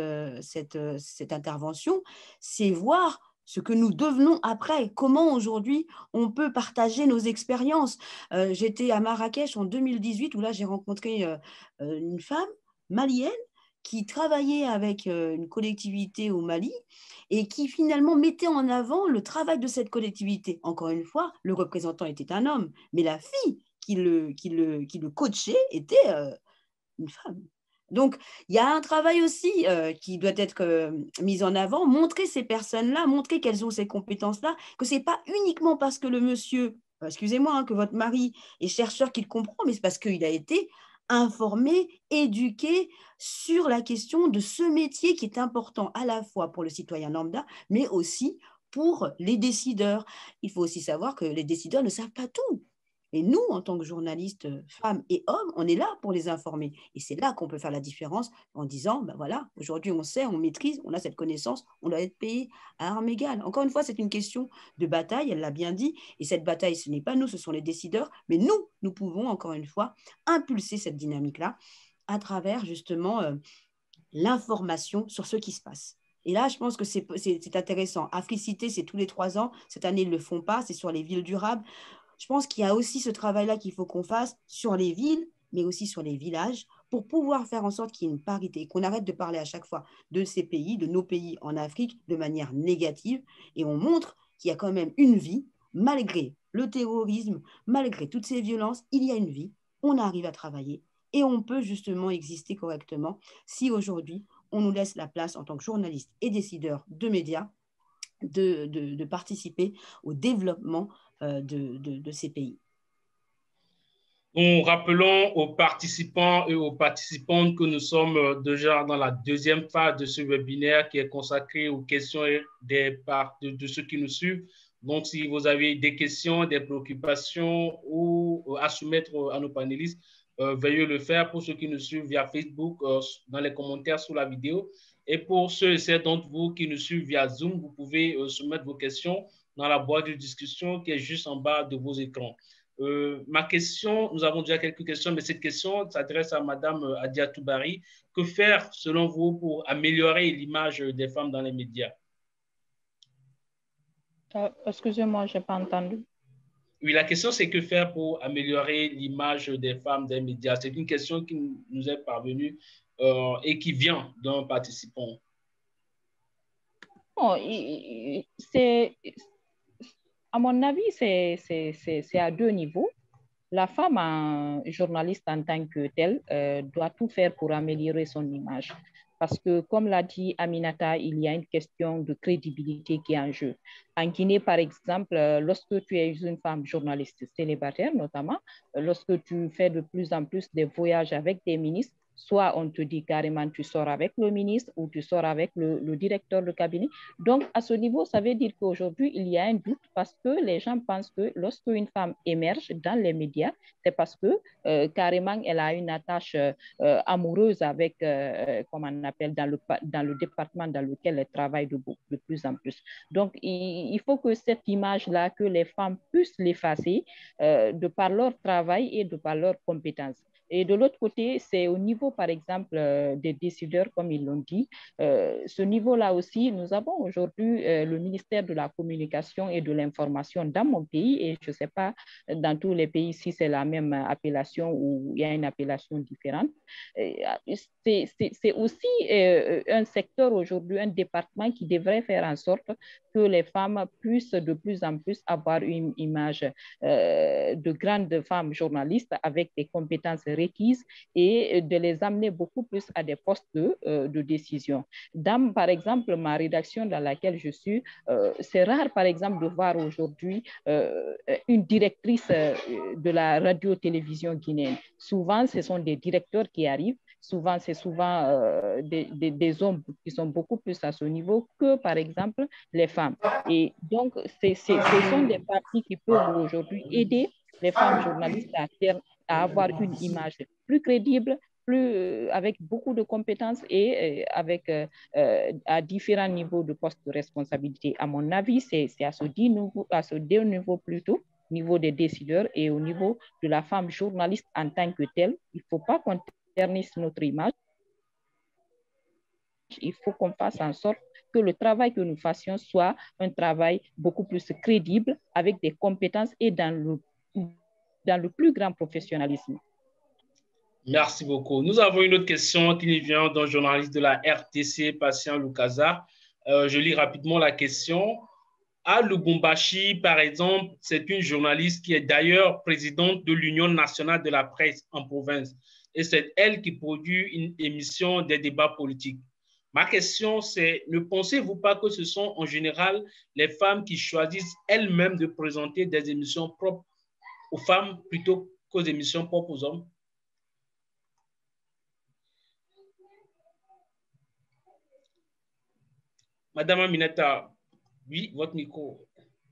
intervention, c'est voir ce que nous devenons après, comment aujourd'hui on peut partager nos expériences. J'étais à Marrakech en 2018 où là, j'ai rencontré une femme malienne qui travaillait avec une collectivité au Mali et qui finalement mettait en avant le travail de cette collectivité. Encore une fois, le représentant était un homme, mais la fille qui le coachait était une femme. Donc, il y a un travail aussi qui doit être mis en avant, montrer ces personnes-là, montrer qu'elles ont ces compétences-là, que ce n'est pas uniquement parce que le monsieur, excusez-moi, hein, que votre mari est chercheur qu'il comprend, mais c'est parce qu'il a été informé, éduqué sur la question de ce métier qui est important à la fois pour le citoyen lambda, mais aussi pour les décideurs. Il faut aussi savoir que les décideurs ne savent pas tout. Et nous, en tant que journalistes, femmes et hommes, on est là pour les informer. Et c'est là qu'on peut faire la différence en disant, ben voilà, aujourd'hui on sait, on maîtrise, on a cette connaissance, on doit être payé à armes égales. Encore une fois, c'est une question de bataille, elle l'a bien dit. Et cette bataille, ce n'est pas nous, ce sont les décideurs. Mais nous pouvons, encore une fois, impulser cette dynamique-là à travers justement l'information sur ce qui se passe. Et là, je pense que c'est intéressant. Africité, c'est tous les 3 ans. Cette année, ils ne le font pas, c'est sur les villes durables. Je pense qu'il y a aussi ce travail-là qu'il faut qu'on fasse sur les villes, mais aussi sur les villages, pour pouvoir faire en sorte qu'il y ait une parité, qu'on arrête de parler à chaque fois de ces pays, de nos pays en Afrique, de manière négative, et on montre qu'il y a quand même une vie, malgré le terrorisme, malgré toutes ces violences, il y a une vie, on arrive à travailler, et on peut justement exister correctement si aujourd'hui, on nous laisse la place en tant que journalistes et décideurs de médias de participer au développement de ces pays. Nous rappelons aux participants et aux participantes que nous sommes déjà dans la deuxième phase de ce webinaire qui est consacré aux questions de ceux qui nous suivent. Donc, si vous avez des questions, des préoccupations ou à soumettre à nos panélistes, veuillez le faire pour ceux qui nous suivent via Facebook, dans les commentaires sous la vidéo. Et pour ceux et celles d'entre vous qui nous suivent via Zoom, vous pouvez soumettre vos questions dans la boîte de discussion qui est juste en bas de vos écrans. Ma question, nous avons déjà quelques questions, mais cette question s'adresse à Madame Adia Toubari. Que faire, selon vous, pour améliorer l'image des femmes dans les médias? Excusez-moi, je n'ai pas entendu. Oui, la question, c'est que faire pour améliorer l'image des femmes des médias? C'est une question qui nous est parvenue et qui vient d'un participant. Bon, à mon avis, c'est à 2 niveaux. La femme, journaliste en tant que telle, doit tout faire pour améliorer son image. Parce que, comme l'a dit Aminata, il y a une question de crédibilité qui est en jeu. En Guinée, par exemple, lorsque tu es une femme journaliste célibataire, notamment, lorsque tu fais de plus en plus des voyages avec des ministres, Soit on te dit carrément tu sors avec le ministre ou tu sors avec le directeur de cabinet. Donc, à ce niveau, ça veut dire qu'aujourd'hui, il y a un doute parce que les gens pensent que lorsqu'une femme émerge dans les médias, c'est parce que carrément, elle a une attache amoureuse avec, comme on appelle, dans le département dans lequel elle travaille de plus en plus. Donc, il faut que cette image-là, que les femmes puissent l'effacer de par leur travail et de par leurs compétences. Et de l'autre côté, c'est au niveau, par exemple, des décideurs, comme ils l'ont dit. Ce niveau-là aussi, nous avons aujourd'hui le ministère de la Communication et de l'Information dans mon pays, et je ne sais pas dans tous les pays si c'est la même appellation ou il y a une appellation différente. C'est aussi un secteur aujourd'hui, un département qui devrait faire en sorte que les femmes puissent de plus en plus avoir une image de grandes femmes journalistes avec des compétences requises et de les amener beaucoup plus à des postes de décision. Dans, par exemple, ma rédaction dans laquelle je suis, c'est rare, par exemple, de voir aujourd'hui une directrice de la radio-télévision guinéenne. Souvent, ce sont des directeurs qui arrivent. Souvent, c'est des hommes qui sont beaucoup plus à ce niveau que, par exemple, les femmes. Et donc, ce sont des parties qui peuvent aujourd'hui aider les femmes journalistes à avoir une image plus crédible, avec beaucoup de compétences et avec à différents niveaux de postes de responsabilité. À mon avis, c'est à ce deux niveaux plutôt, au niveau des décideurs et au niveau de la femme journaliste en tant que telle. Il ne faut pas qu'on ternisse notre image. Il faut qu'on fasse en sorte que le travail que nous fassions soit un travail beaucoup plus crédible, avec des compétences et dans le plus grand professionnalisme. Merci beaucoup. Nous avons une autre question qui nous vient d'un journaliste de la RTC, Patient Lukaza. Je lis rapidement la question. À Lubumbashi, par exemple, c'est une journaliste qui est d'ailleurs présidente de l'Union nationale de la presse en province. Et c'est elle qui produit une émission des débats politiques. Ma question, c'est, ne pensez-vous pas que ce sont en général les femmes qui choisissent elles-mêmes de présenter des émissions propres aux femmes plutôt qu'aux émissions propres aux hommes? Madame Aminata, oui, votre micro.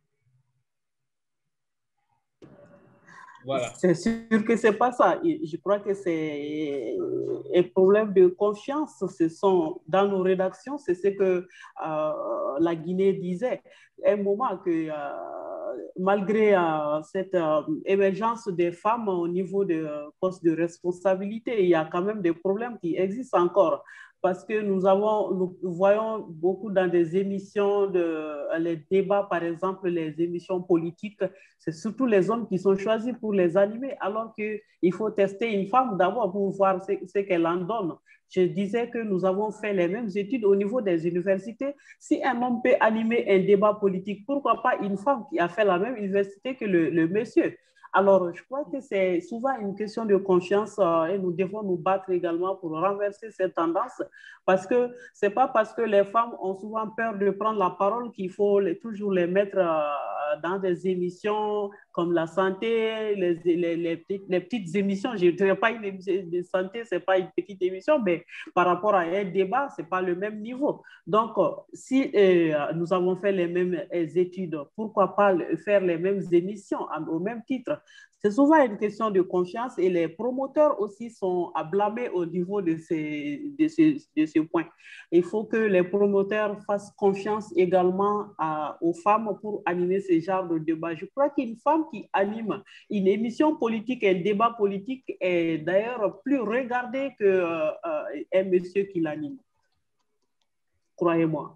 Voilà. C'est sûr que ce n'est pas ça. Je crois que c'est un problème de confiance. Ce sont, dans nos rédactions, c'est ce que la Guinée disait. À un moment que, malgré cette émergence des femmes au niveau de postes de responsabilité, il y a quand même des problèmes qui existent encore. Parce que nous voyons beaucoup dans des émissions, les débats, par exemple, les émissions politiques, c'est surtout les hommes qui sont choisis pour les animer, alors qu'il faut tester une femme d'abord pour voir ce qu'elle en donne. Je disais que nous avons fait les mêmes études au niveau des universités. Si un homme peut animer un débat politique, pourquoi pas une femme qui a fait la même université que le monsieur? Alors, je crois que c'est souvent une question de confiance et nous devons nous battre également pour renverser cette tendance, parce que ce n'est pas parce que les femmes ont souvent peur de prendre la parole qu'il faut toujours les mettre dans des émissions comme la santé, les petites émissions. Je ne dirais pas une émission de santé, ce n'est pas une petite émission, mais par rapport à un débat, ce n'est pas le même niveau. Donc, si nous avons fait les mêmes études, pourquoi pas faire les mêmes émissions au même titre? C'est souvent une question de confiance et les promoteurs aussi sont à blâmer au niveau de ce point. Il faut que les promoteurs fassent confiance également aux femmes pour animer ce genre de débat. Je crois qu'une femme qui anime une émission politique, un débat politique est d'ailleurs plus regardé qu'un monsieur qui l'anime. Croyez-moi.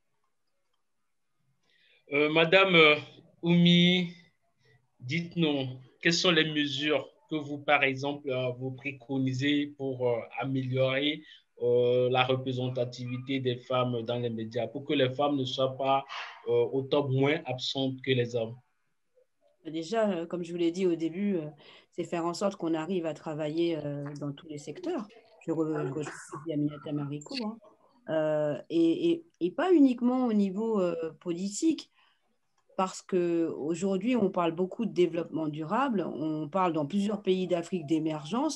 Madame Oumi, dites-nous, quelles sont les mesures que vous, par exemple, vous préconisez pour améliorer la représentativité des femmes dans les médias, pour que les femmes ne soient pas autant moins absentes que les hommes? Déjà, comme je vous l'ai dit au début, c'est faire en sorte qu'on arrive à travailler dans tous les secteurs. Je rejoins Aminata Mariko, hein. Et pas uniquement au niveau politique, parce qu'aujourd'hui, on parle beaucoup de développement durable, on parle dans plusieurs pays d'Afrique d'émergence,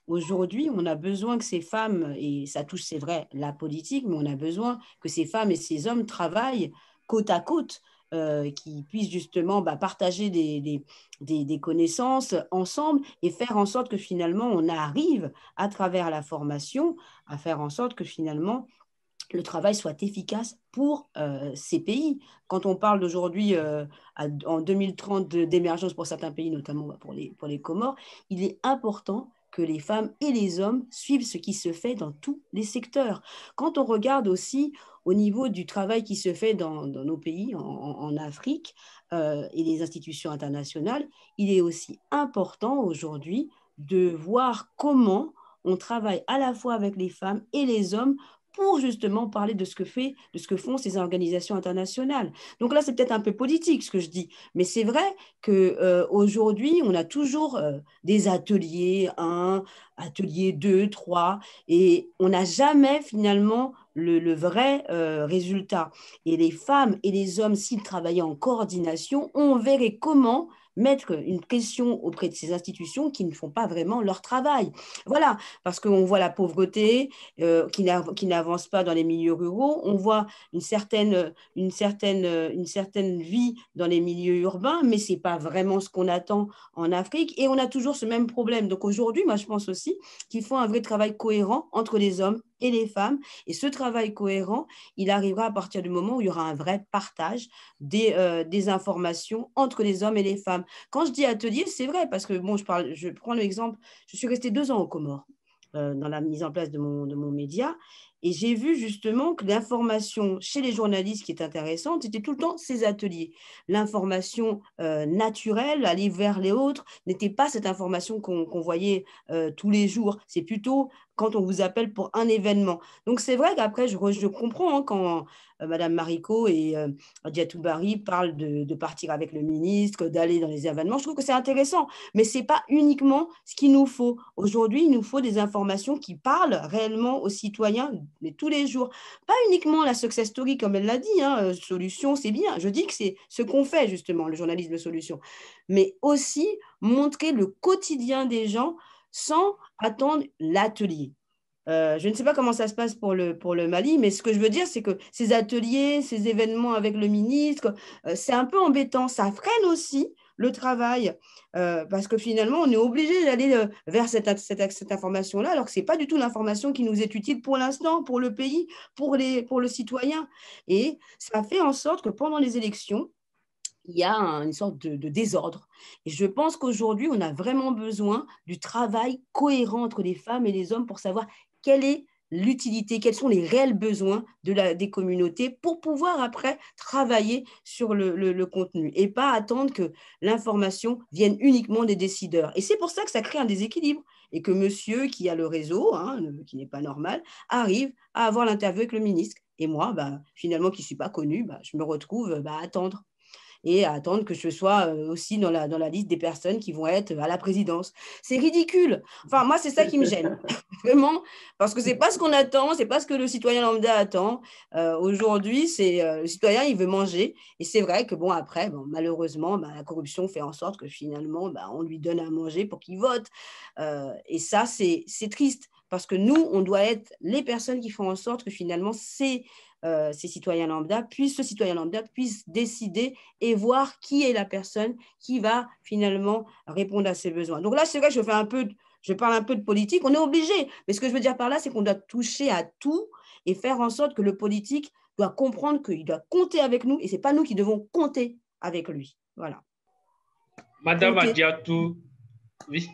Aujourd'hui, on a besoin que ces femmes, et ça touche, c'est vrai, la politique, mais on a besoin que ces femmes et ces hommes travaillent côte à côte, qui puissent justement partager des connaissances ensemble et faire en sorte que finalement, on arrive à travers la formation à faire en sorte que finalement, le travail soit efficace pour ces pays. Quand on parle d'aujourd'hui, en 2030, d'émergence pour certains pays, notamment pour les Comores, il est important que les femmes et les hommes suivent ce qui se fait dans tous les secteurs. Quand on regarde aussi au niveau du travail qui se fait dans nos pays, en Afrique, et les institutions internationales, il est aussi important aujourd'hui de voir comment on travaille à la fois avec les femmes et les hommes pour justement parler de ce que font ces organisations internationales. Donc là, c'est peut-être un peu politique ce que je dis, mais c'est vrai qu'aujourd'hui, on a toujours des ateliers 1, atelier 2, 3, et on n'a jamais finalement le vrai résultat. Et les femmes et les hommes, s'ils travaillaient en coordination, on verrait comment mettre une pression auprès de ces institutions qui ne font pas vraiment leur travail. Voilà, parce qu'on voit la pauvreté qui n'avance pas dans les milieux ruraux, on voit une certaine vie dans les milieux urbains, mais ce n'est pas vraiment ce qu'on attend en Afrique, et on a toujours ce même problème. Donc aujourd'hui, moi je pense aussi qu'il faut un vrai travail cohérent entre les hommes et les femmes, et ce travail cohérent, il arrivera à partir du moment où il y aura un vrai partage des informations entre les hommes et les femmes. Quand je dis atelier, c'est vrai, parce que bon, je prends l'exemple, je suis restée 2 ans aux Comores dans la mise en place de mon média, et j'ai vu justement que l'information chez les journalistes qui est intéressante, c'était tout le temps ces ateliers. L'information naturelle, aller vers les autres, n'était pas cette information qu'on voyait tous les jours. C'est plutôt quand on vous appelle pour un événement. Donc c'est vrai qu'après, je comprends quand Madame Marico et Diatou Barry parlent de partir avec le ministre, d'aller dans les événements. Je trouve que c'est intéressant, mais ce n'est pas uniquement ce qu'il nous faut. Aujourd'hui, il nous faut des informations qui parlent réellement aux citoyens, mais tous les jours. Pas uniquement la success story, comme elle l'a dit, hein, solution, c'est bien. Je dis que c'est ce qu'on fait, justement, le journalisme solution. Mais aussi montrer le quotidien des gens sans attendre l'atelier. Je ne sais pas comment ça se passe pour le Mali, mais ce que je veux dire, c'est que ces ateliers, ces événements avec le ministre, c'est un peu embêtant. Ça freine aussi le travail, parce que finalement, on est obligé d'aller vers cette information-là, alors que ce n'est pas du tout l'information qui nous est utile pour l'instant, pour le pays, pour le citoyen. Et ça fait en sorte que pendant les élections, il y a une sorte de désordre. Et je pense qu'aujourd'hui, on a vraiment besoin du travail cohérent entre les femmes et les hommes pour savoir quelle est l'utilité, quels sont les réels besoins des communautés pour pouvoir après travailler sur le contenu et pas attendre que l'information vienne uniquement des décideurs. Et c'est pour ça que ça crée un déséquilibre et que monsieur qui a le réseau, hein, qui n'est pas normal, arrive à avoir l'interview avec le ministre. Et moi, finalement, qui ne suis pas connue, je me retrouve à attendre. Et à attendre que je sois aussi dans la liste des personnes qui vont être à la présidence. C'est ridicule. Enfin, moi, c'est ça qui me gêne, vraiment, parce que ce n'est pas ce qu'on attend, ce n'est pas ce que le citoyen lambda attend. Aujourd'hui, le citoyen, il veut manger. Et c'est vrai que, après, malheureusement, la corruption fait en sorte que finalement, on lui donne à manger pour qu'il vote. Et ça, c'est triste, parce que nous, on doit être les personnes qui font en sorte que finalement, ce citoyen lambda puisse décider et voir qui est la personne qui va finalement répondre à ses besoins. Donc là, c'est vrai que je parle un peu de politique, on est obligé, mais ce que je veux dire par là, c'est qu'on doit toucher à tout et faire en sorte que le politique doit comprendre qu'il doit compter avec nous et ce n'est pas nous qui devons compter avec lui. Voilà. Madame Adiatou, oui.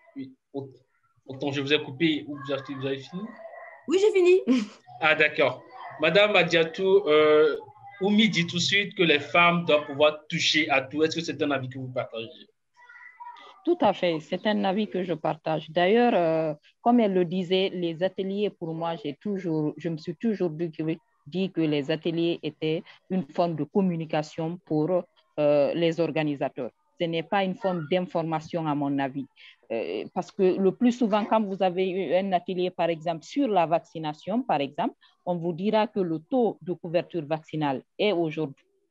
Autant je vous ai coupé, vous avez fini? Oui, j'ai fini. Ah, d'accord. Madame Adiatou, Oumi dit tout de suite que les femmes doivent pouvoir toucher à tout. Est-ce que c'est un avis que vous partagez? Tout à fait, c'est un avis que je partage. D'ailleurs, comme elle le disait, les ateliers, pour moi, je me suis toujours dit que les ateliers étaient une forme de communication pour les organisateurs. Ce n'est pas une forme d'information, à mon avis. Parce que le plus souvent, quand vous avez eu un atelier, par exemple, sur la vaccination, par exemple, on vous dira que le taux de couverture vaccinale est aujourd'hui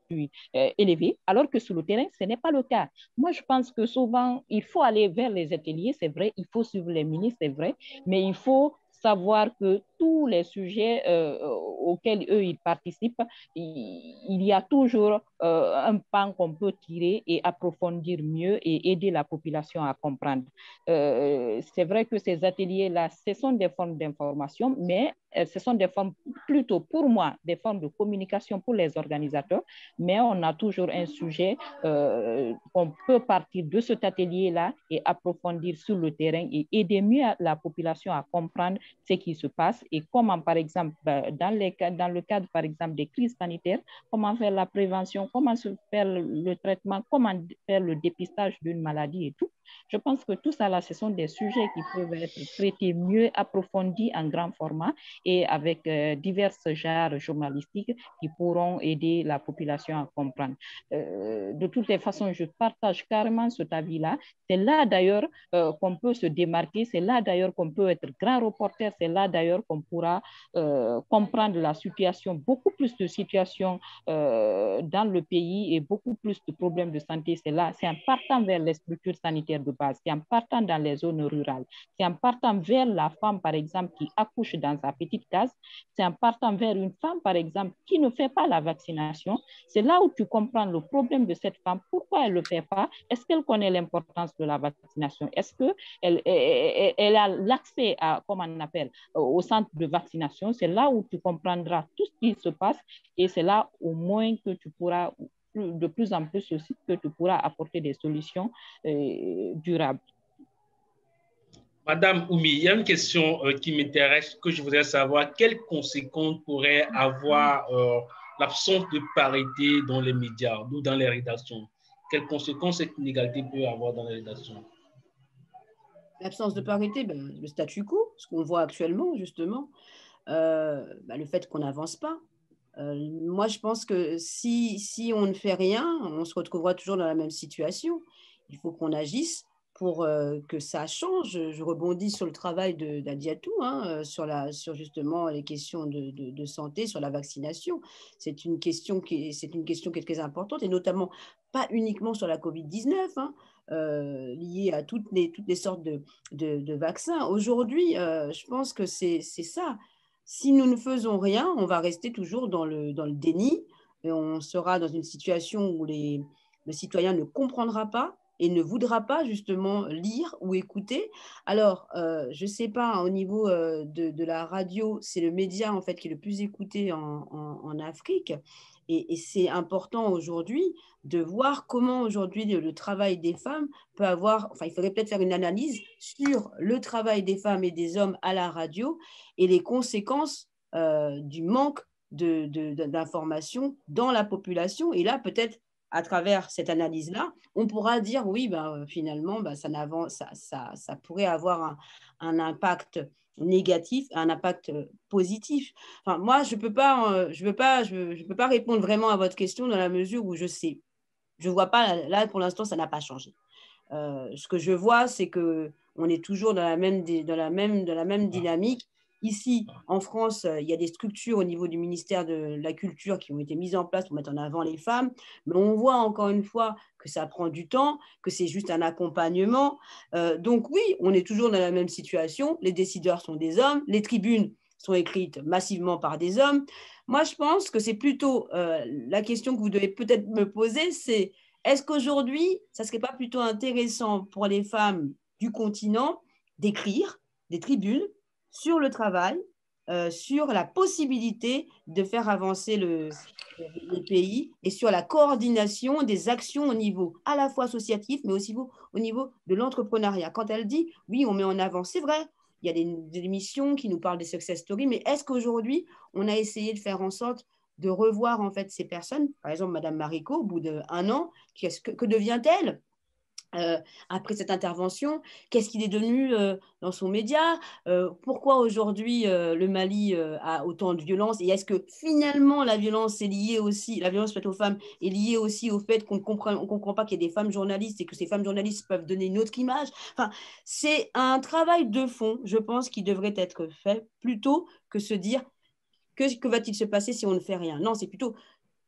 plus élevé, alors que sur le terrain, ce n'est pas le cas. Moi, je pense que souvent, il faut aller vers les ateliers, c'est vrai, il faut suivre les ministres, c'est vrai, mais il faut savoir que tous les sujets auxquels eux, ils participent, il y a toujours un pan qu'on peut tirer et approfondir mieux et aider la population à comprendre. C'est vrai que ces ateliers-là, ce sont des formes d'information, mais ce sont des formes plutôt, pour moi, des formes de communication pour les organisateurs, mais on a toujours un sujet qu'on peut partir de cet atelier-là et approfondir sur le terrain et aider mieux la population à comprendre ce qui se passe et comment, par exemple, dans le cadre, par exemple, des crises sanitaires, comment faire la prévention, comment se faire le traitement, comment faire le dépistage d'une maladie et tout. Je pense que tout ça, là, ce sont des sujets qui peuvent être traités mieux, approfondis en grand format et avec divers genres journalistiques qui pourront aider la population à comprendre. De toutes les façons, je partage carrément cet avis-là. C'est là, d'ailleurs, qu'on peut se démarquer. C'est là, d'ailleurs, qu'on peut être grand reporter. C'est là, d'ailleurs, qu'on pourra comprendre la situation, beaucoup plus de situations dans le pays et beaucoup plus de problèmes de santé. C'est là, c'est en partant vers les structures sanitaires de base, c'est en partant dans les zones rurales, c'est en partant vers la femme, par exemple, qui accouche dans sa petite case, c'est en partant vers une femme, par exemple, qui ne fait pas la vaccination. C'est là où tu comprends le problème de cette femme, pourquoi elle ne le fait pas, est-ce qu'elle connaît l'importance de la vaccination, est-ce qu'elle a l'accès à, comment on appelle, au centre de vaccination. C'est là où tu comprendras tout ce qui se passe et c'est là au moins que tu pourras de plus en plus aussi que tu pourras apporter des solutions durables. Madame Oumi, il y a une question qui m'intéresse, que je voudrais savoir. Quelles conséquences pourrait avoir l'absence de parité dans les médias ou dans les rédactions? Quelles conséquences cette inégalité peut avoir dans les rédactions? L'absence de parité, le statu quo, ce qu'on voit actuellement, justement, le fait qu'on n'avance pas. Moi, je pense que si on ne fait rien, on se retrouvera toujours dans la même situation. Il faut qu'on agisse pour que ça change. Je rebondis sur le travail d'Adiatou, sur justement les questions de santé, sur la vaccination. C'est une question qui est très importante, et notamment pas uniquement sur la Covid-19, liée à toutes les sortes de vaccins. Aujourd'hui, je pense que c'est ça. Si nous ne faisons rien, on va rester toujours dans le déni et on sera dans une situation où le citoyen ne comprendra pas et ne voudra pas justement lire ou écouter. Alors, je ne sais pas, au niveau de la radio, c'est le média en fait qui est le plus écouté en Afrique. Et c'est important aujourd'hui de voir comment aujourd'hui le travail des femmes peut avoir, enfin il faudrait peut-être faire une analyse sur le travail des femmes et des hommes à la radio et les conséquences du manque d'informations dans la population. Et là, peut-être, à travers cette analyse-là, on pourra dire, oui, finalement, ça pourrait avoir un impact négatif, un impact positif. Enfin, moi, je peux pas répondre vraiment à votre question dans la mesure où je sais. Je vois pas, là, pour l'instant, ça n'a pas changé. Ce que je vois, c'est qu'on est toujours dans la même dynamique. Ici, en France, il y a des structures au niveau du ministère de la Culture qui ont été mises en place pour mettre en avant les femmes. Mais on voit encore une fois que ça prend du temps, que c'est juste un accompagnement. Donc oui, on est toujours dans la même situation. Les décideurs sont des hommes. Les tribunes sont écrites massivement par des hommes. Moi, je pense que c'est plutôt la question que vous devez peut-être me poser, c'est est-ce qu'aujourd'hui, ça ne serait pas plutôt intéressant pour les femmes du continent d'écrire des tribunes sur le travail, sur la possibilité de faire avancer les pays et sur la coordination des actions au niveau à la fois associatif, mais aussi au niveau de l'entrepreneuriat. Quand elle dit, oui, on met en avant, c'est vrai, il y a des émissions qui nous parlent des success stories, mais est-ce qu'aujourd'hui, on a essayé de faire en sorte de revoir en fait ces personnes, par exemple Madame Marico, au bout d'1 an, que devient-elle après cette intervention? Qu'est-ce qu'il est devenu dans son média? Pourquoi aujourd'hui le Mali a autant de violence? Et est-ce que finalement la violence est liée aussi, la violence faite aux femmes est liée aussi au fait qu'on ne comprend pas qu'il y a des femmes journalistes et que ces femmes journalistes peuvent donner une autre image? Enfin, c'est un travail de fond, je pense, qui devrait être fait plutôt que se dire que va-t-il se passer si on ne fait rien? Non, c'est plutôt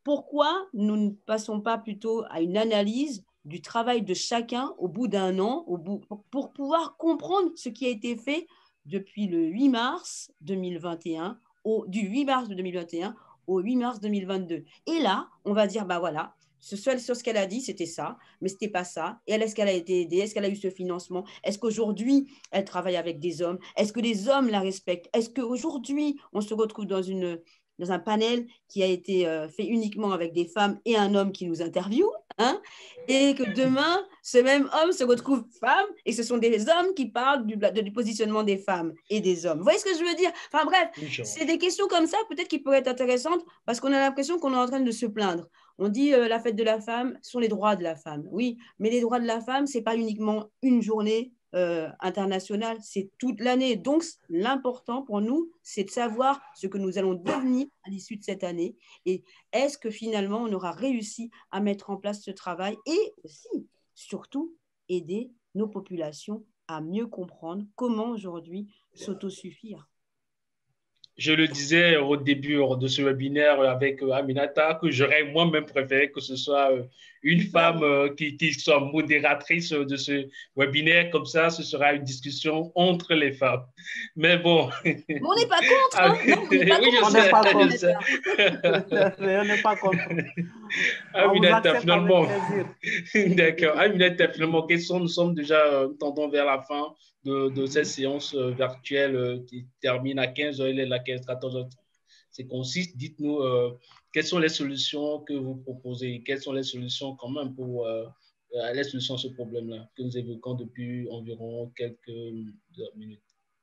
Pourquoi nous ne passons pas plutôt à une analyse du travail de chacun au bout d'un an, pour pouvoir comprendre ce qui a été fait depuis le 8 mars 2021, du 8 mars 2021 au 8 mars 2022. Et là, on va dire, bah voilà, sur ce qu'elle a dit, c'était ça, mais c'était pas ça. Et elle, est-ce qu'elle a été aidée? Est-ce qu'elle a eu ce financement? Est-ce qu'aujourd'hui, elle travaille avec des hommes? Est-ce que les hommes la respectent? Est-ce qu'aujourd'hui, on se retrouve dans un panel qui a été fait uniquement avec des femmes et un homme qui nous interviewe, hein, et que demain, ce même homme se retrouve femme, et ce sont des hommes qui parlent du positionnement des femmes et des hommes. Vous voyez ce que je veux dire? Enfin bref, c'est des questions comme ça, peut-être qui pourraient être intéressantes, parce qu'on a l'impression qu'on est en train de se plaindre. On dit la fête de la femme sont les droits de la femme. Oui, mais les droits de la femme, ce n'est pas uniquement une journée internationale, c'est toute l'année. Donc, l'important pour nous, c'est de savoir ce que nous allons devenir à l'issue de cette année. Et est-ce que finalement, on aura réussi à mettre en place ce travail et aussi, surtout, aider nos populations à mieux comprendre comment aujourd'hui s'autosuffire. Je le disais au début de ce webinaire avec Aminata que j'aurais moi-même préféré que ce soit une femme qui soit modératrice de ce webinaire. Comme ça, ce sera une discussion entre les femmes. Mais bon. Mais on n'est pas contre. Hein? Non, on n'est pas oui, contre. je sais. On n'est pas contre. Aminata, finalement. D'accord. Aminata, finalement, nous sommes déjà tendons vers la fin de cette séance virtuelle qui termine à 15h, il est là 14h. C'est concis. Dites-nous quelles sont les solutions que vous proposez, quelles sont les solutions quand même pour les solutions à ce problème-là que nous évoquons depuis environ quelques minutes.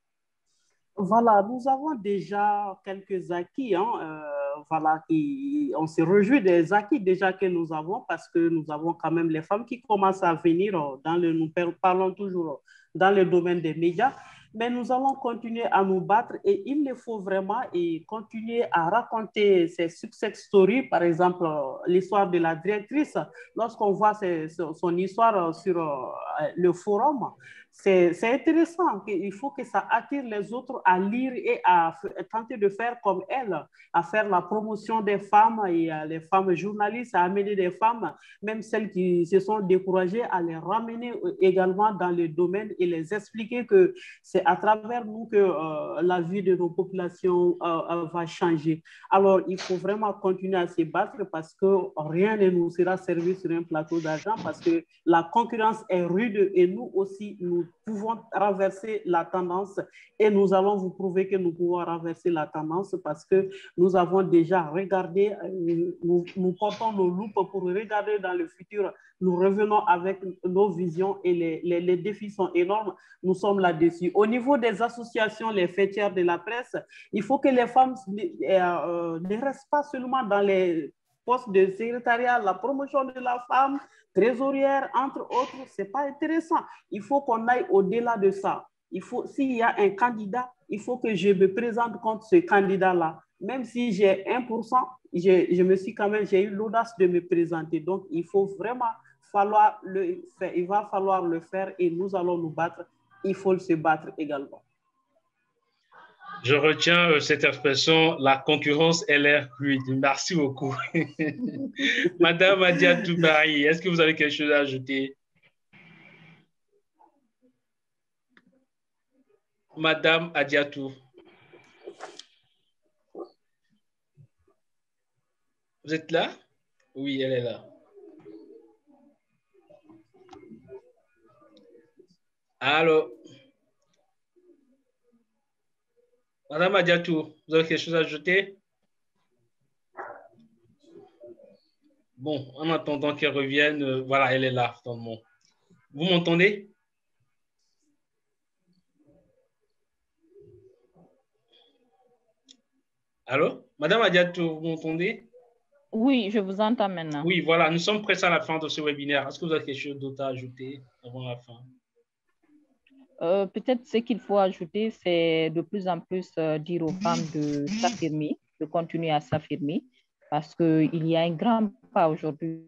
Voilà, nous avons déjà quelques acquis. Voilà, on se réjouit des acquis déjà que nous avons parce que nous avons quand même les femmes qui commencent à venir nous parlons toujours dans le domaine des médias, mais nous allons continuer à nous battre et il le faut vraiment et continuer à raconter ces success stories, par exemple l'histoire de la directrice, lorsqu'on voit son histoire sur le forum. C'est intéressant. Il faut que ça attire les autres à lire et à tenter de faire comme elle, à faire la promotion des femmes et les femmes journalistes, à amener des femmes, même celles qui se sont découragées, à les ramener également dans le domaine et les expliquer que c'est à travers nous que la vie de nos populations va changer. Alors, il faut vraiment continuer à se battre parce que rien ne nous sera servi sur un plateau d'argent parce que la concurrence est rude et nous aussi, nous pouvons renverser la tendance et nous allons vous prouver que nous pouvons renverser la tendance parce que nous avons déjà regardé, nous portons nos loupes pour regarder dans le futur. Nous revenons avec nos visions et les défis sont énormes. Nous sommes là-dessus. Au niveau des associations, les fêtières de la presse, il faut que les femmes ne restent pas seulement dans les postes de secrétariat, la promotion de la femme, trésorière, entre autres, ce n'est pas intéressant. Il faut qu'on aille au-delà de ça. S'il y a un candidat, il faut que je me présente contre ce candidat-là. Même si j'ai 1%, j'ai eu l'audace de me présenter. Donc, il va falloir le faire et nous allons nous battre. Il faut se battre également. Je retiens cette expression, la concurrence, elle est rude. Merci beaucoup. Madame Adiatou Bari, est-ce que vous avez quelque chose à ajouter? Madame Adiatou. Vous êtes là? Oui, elle est là. Allô? Madame Adiatou, vous avez quelque chose à ajouter? Bon, en attendant qu'elle revienne, voilà, elle est là. Vous m'entendez? Allô? Madame Adiatou, vous m'entendez? Oui, je vous entends maintenant. Oui, voilà, nous sommes presque à la fin de ce webinaire. Est-ce que vous avez quelque chose d'autre à ajouter avant la fin? Peut-être ce qu'il faut ajouter, c'est de plus en plus dire aux femmes de s'affirmer, de continuer à s'affirmer, parce qu'il y a un grand pas aujourd'hui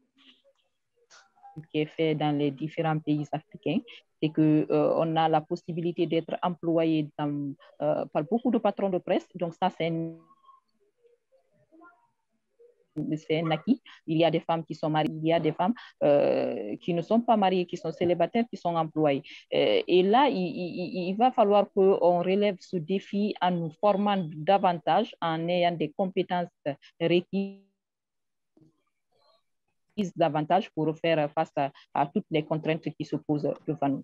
qui est fait dans les différents pays africains, c'est qu'on a la possibilité d'être employé par beaucoup de patrons de presse. Donc ça, c'est c'est un acquis. Il y a des femmes qui sont mariées, il y a des femmes qui ne sont pas mariées, qui sont célibataires, qui sont employées. Et là, il va falloir qu'on relève ce défi en nous formant davantage, en ayant des compétences requises davantage pour faire face à toutes les contraintes qui se posent devant nous.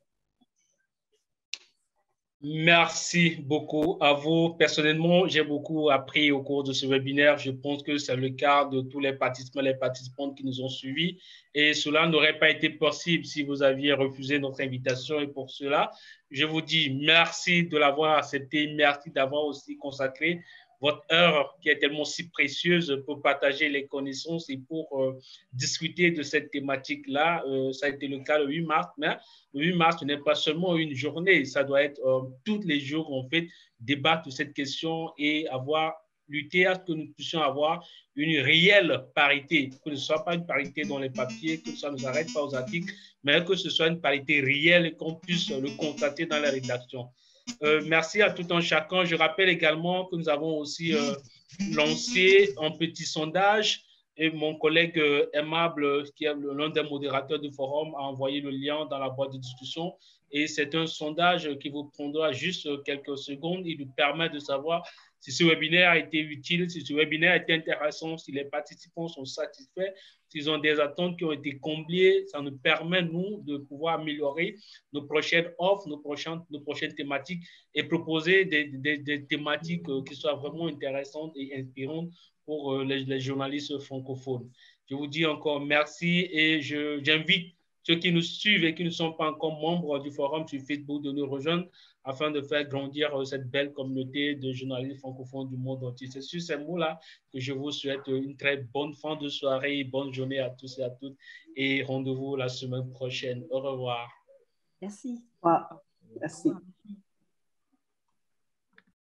Merci beaucoup à vous. Personnellement, j'ai beaucoup appris au cours de ce webinaire. Je pense que c'est le cas de tous les participants, les participantes qui nous ont suivis. Et cela n'aurait pas été possible si vous aviez refusé notre invitation. Et pour cela, je vous dis merci de l'avoir accepté. Merci d'avoir aussi consacré votre heure qui est tellement si précieuse pour partager les connaissances et pour discuter de cette thématique-là. Ça a été le cas le 8 mars, mais le 8 mars, ce n'est pas seulement une journée, ça doit être tous les jours, en fait, débattre de cette question et lutter à ce que nous puissions avoir une réelle parité, que ce ne soit pas une parité dans les papiers, que ça ne nous arrête pas aux articles, mais que ce soit une parité réelle et qu'on puisse le constater dans la rédaction. Merci à tout un chacun. Je rappelle également que nous avons aussi lancé un petit sondage et mon collègue aimable, qui est l'un des modérateurs du forum, a envoyé le lien dans la boîte de discussion. Et c'est un sondage qui vous prendra juste quelques secondes. Il nous permet de savoir si ce webinaire a été utile, si ce webinaire a été intéressant, si les participants sont satisfaits, s'ils ont des attentes qui ont été comblées. Ça nous permet, nous, de pouvoir améliorer nos prochaines offres, nos prochaines thématiques et proposer des thématiques qui soient vraiment intéressantes et inspirantes pour les journalistes francophones. Je vous dis encore merci et j'invite ceux qui nous suivent et qui ne sont pas encore membres du forum sur Facebook de nous rejoindre afin de faire grandir cette belle communauté de journalistes francophones du monde entier. C'est sur ces mots-là que je vous souhaite une très bonne fin de soirée, bonne journée à tous et à toutes et rendez-vous la semaine prochaine. Au revoir. Merci. Wow. Merci.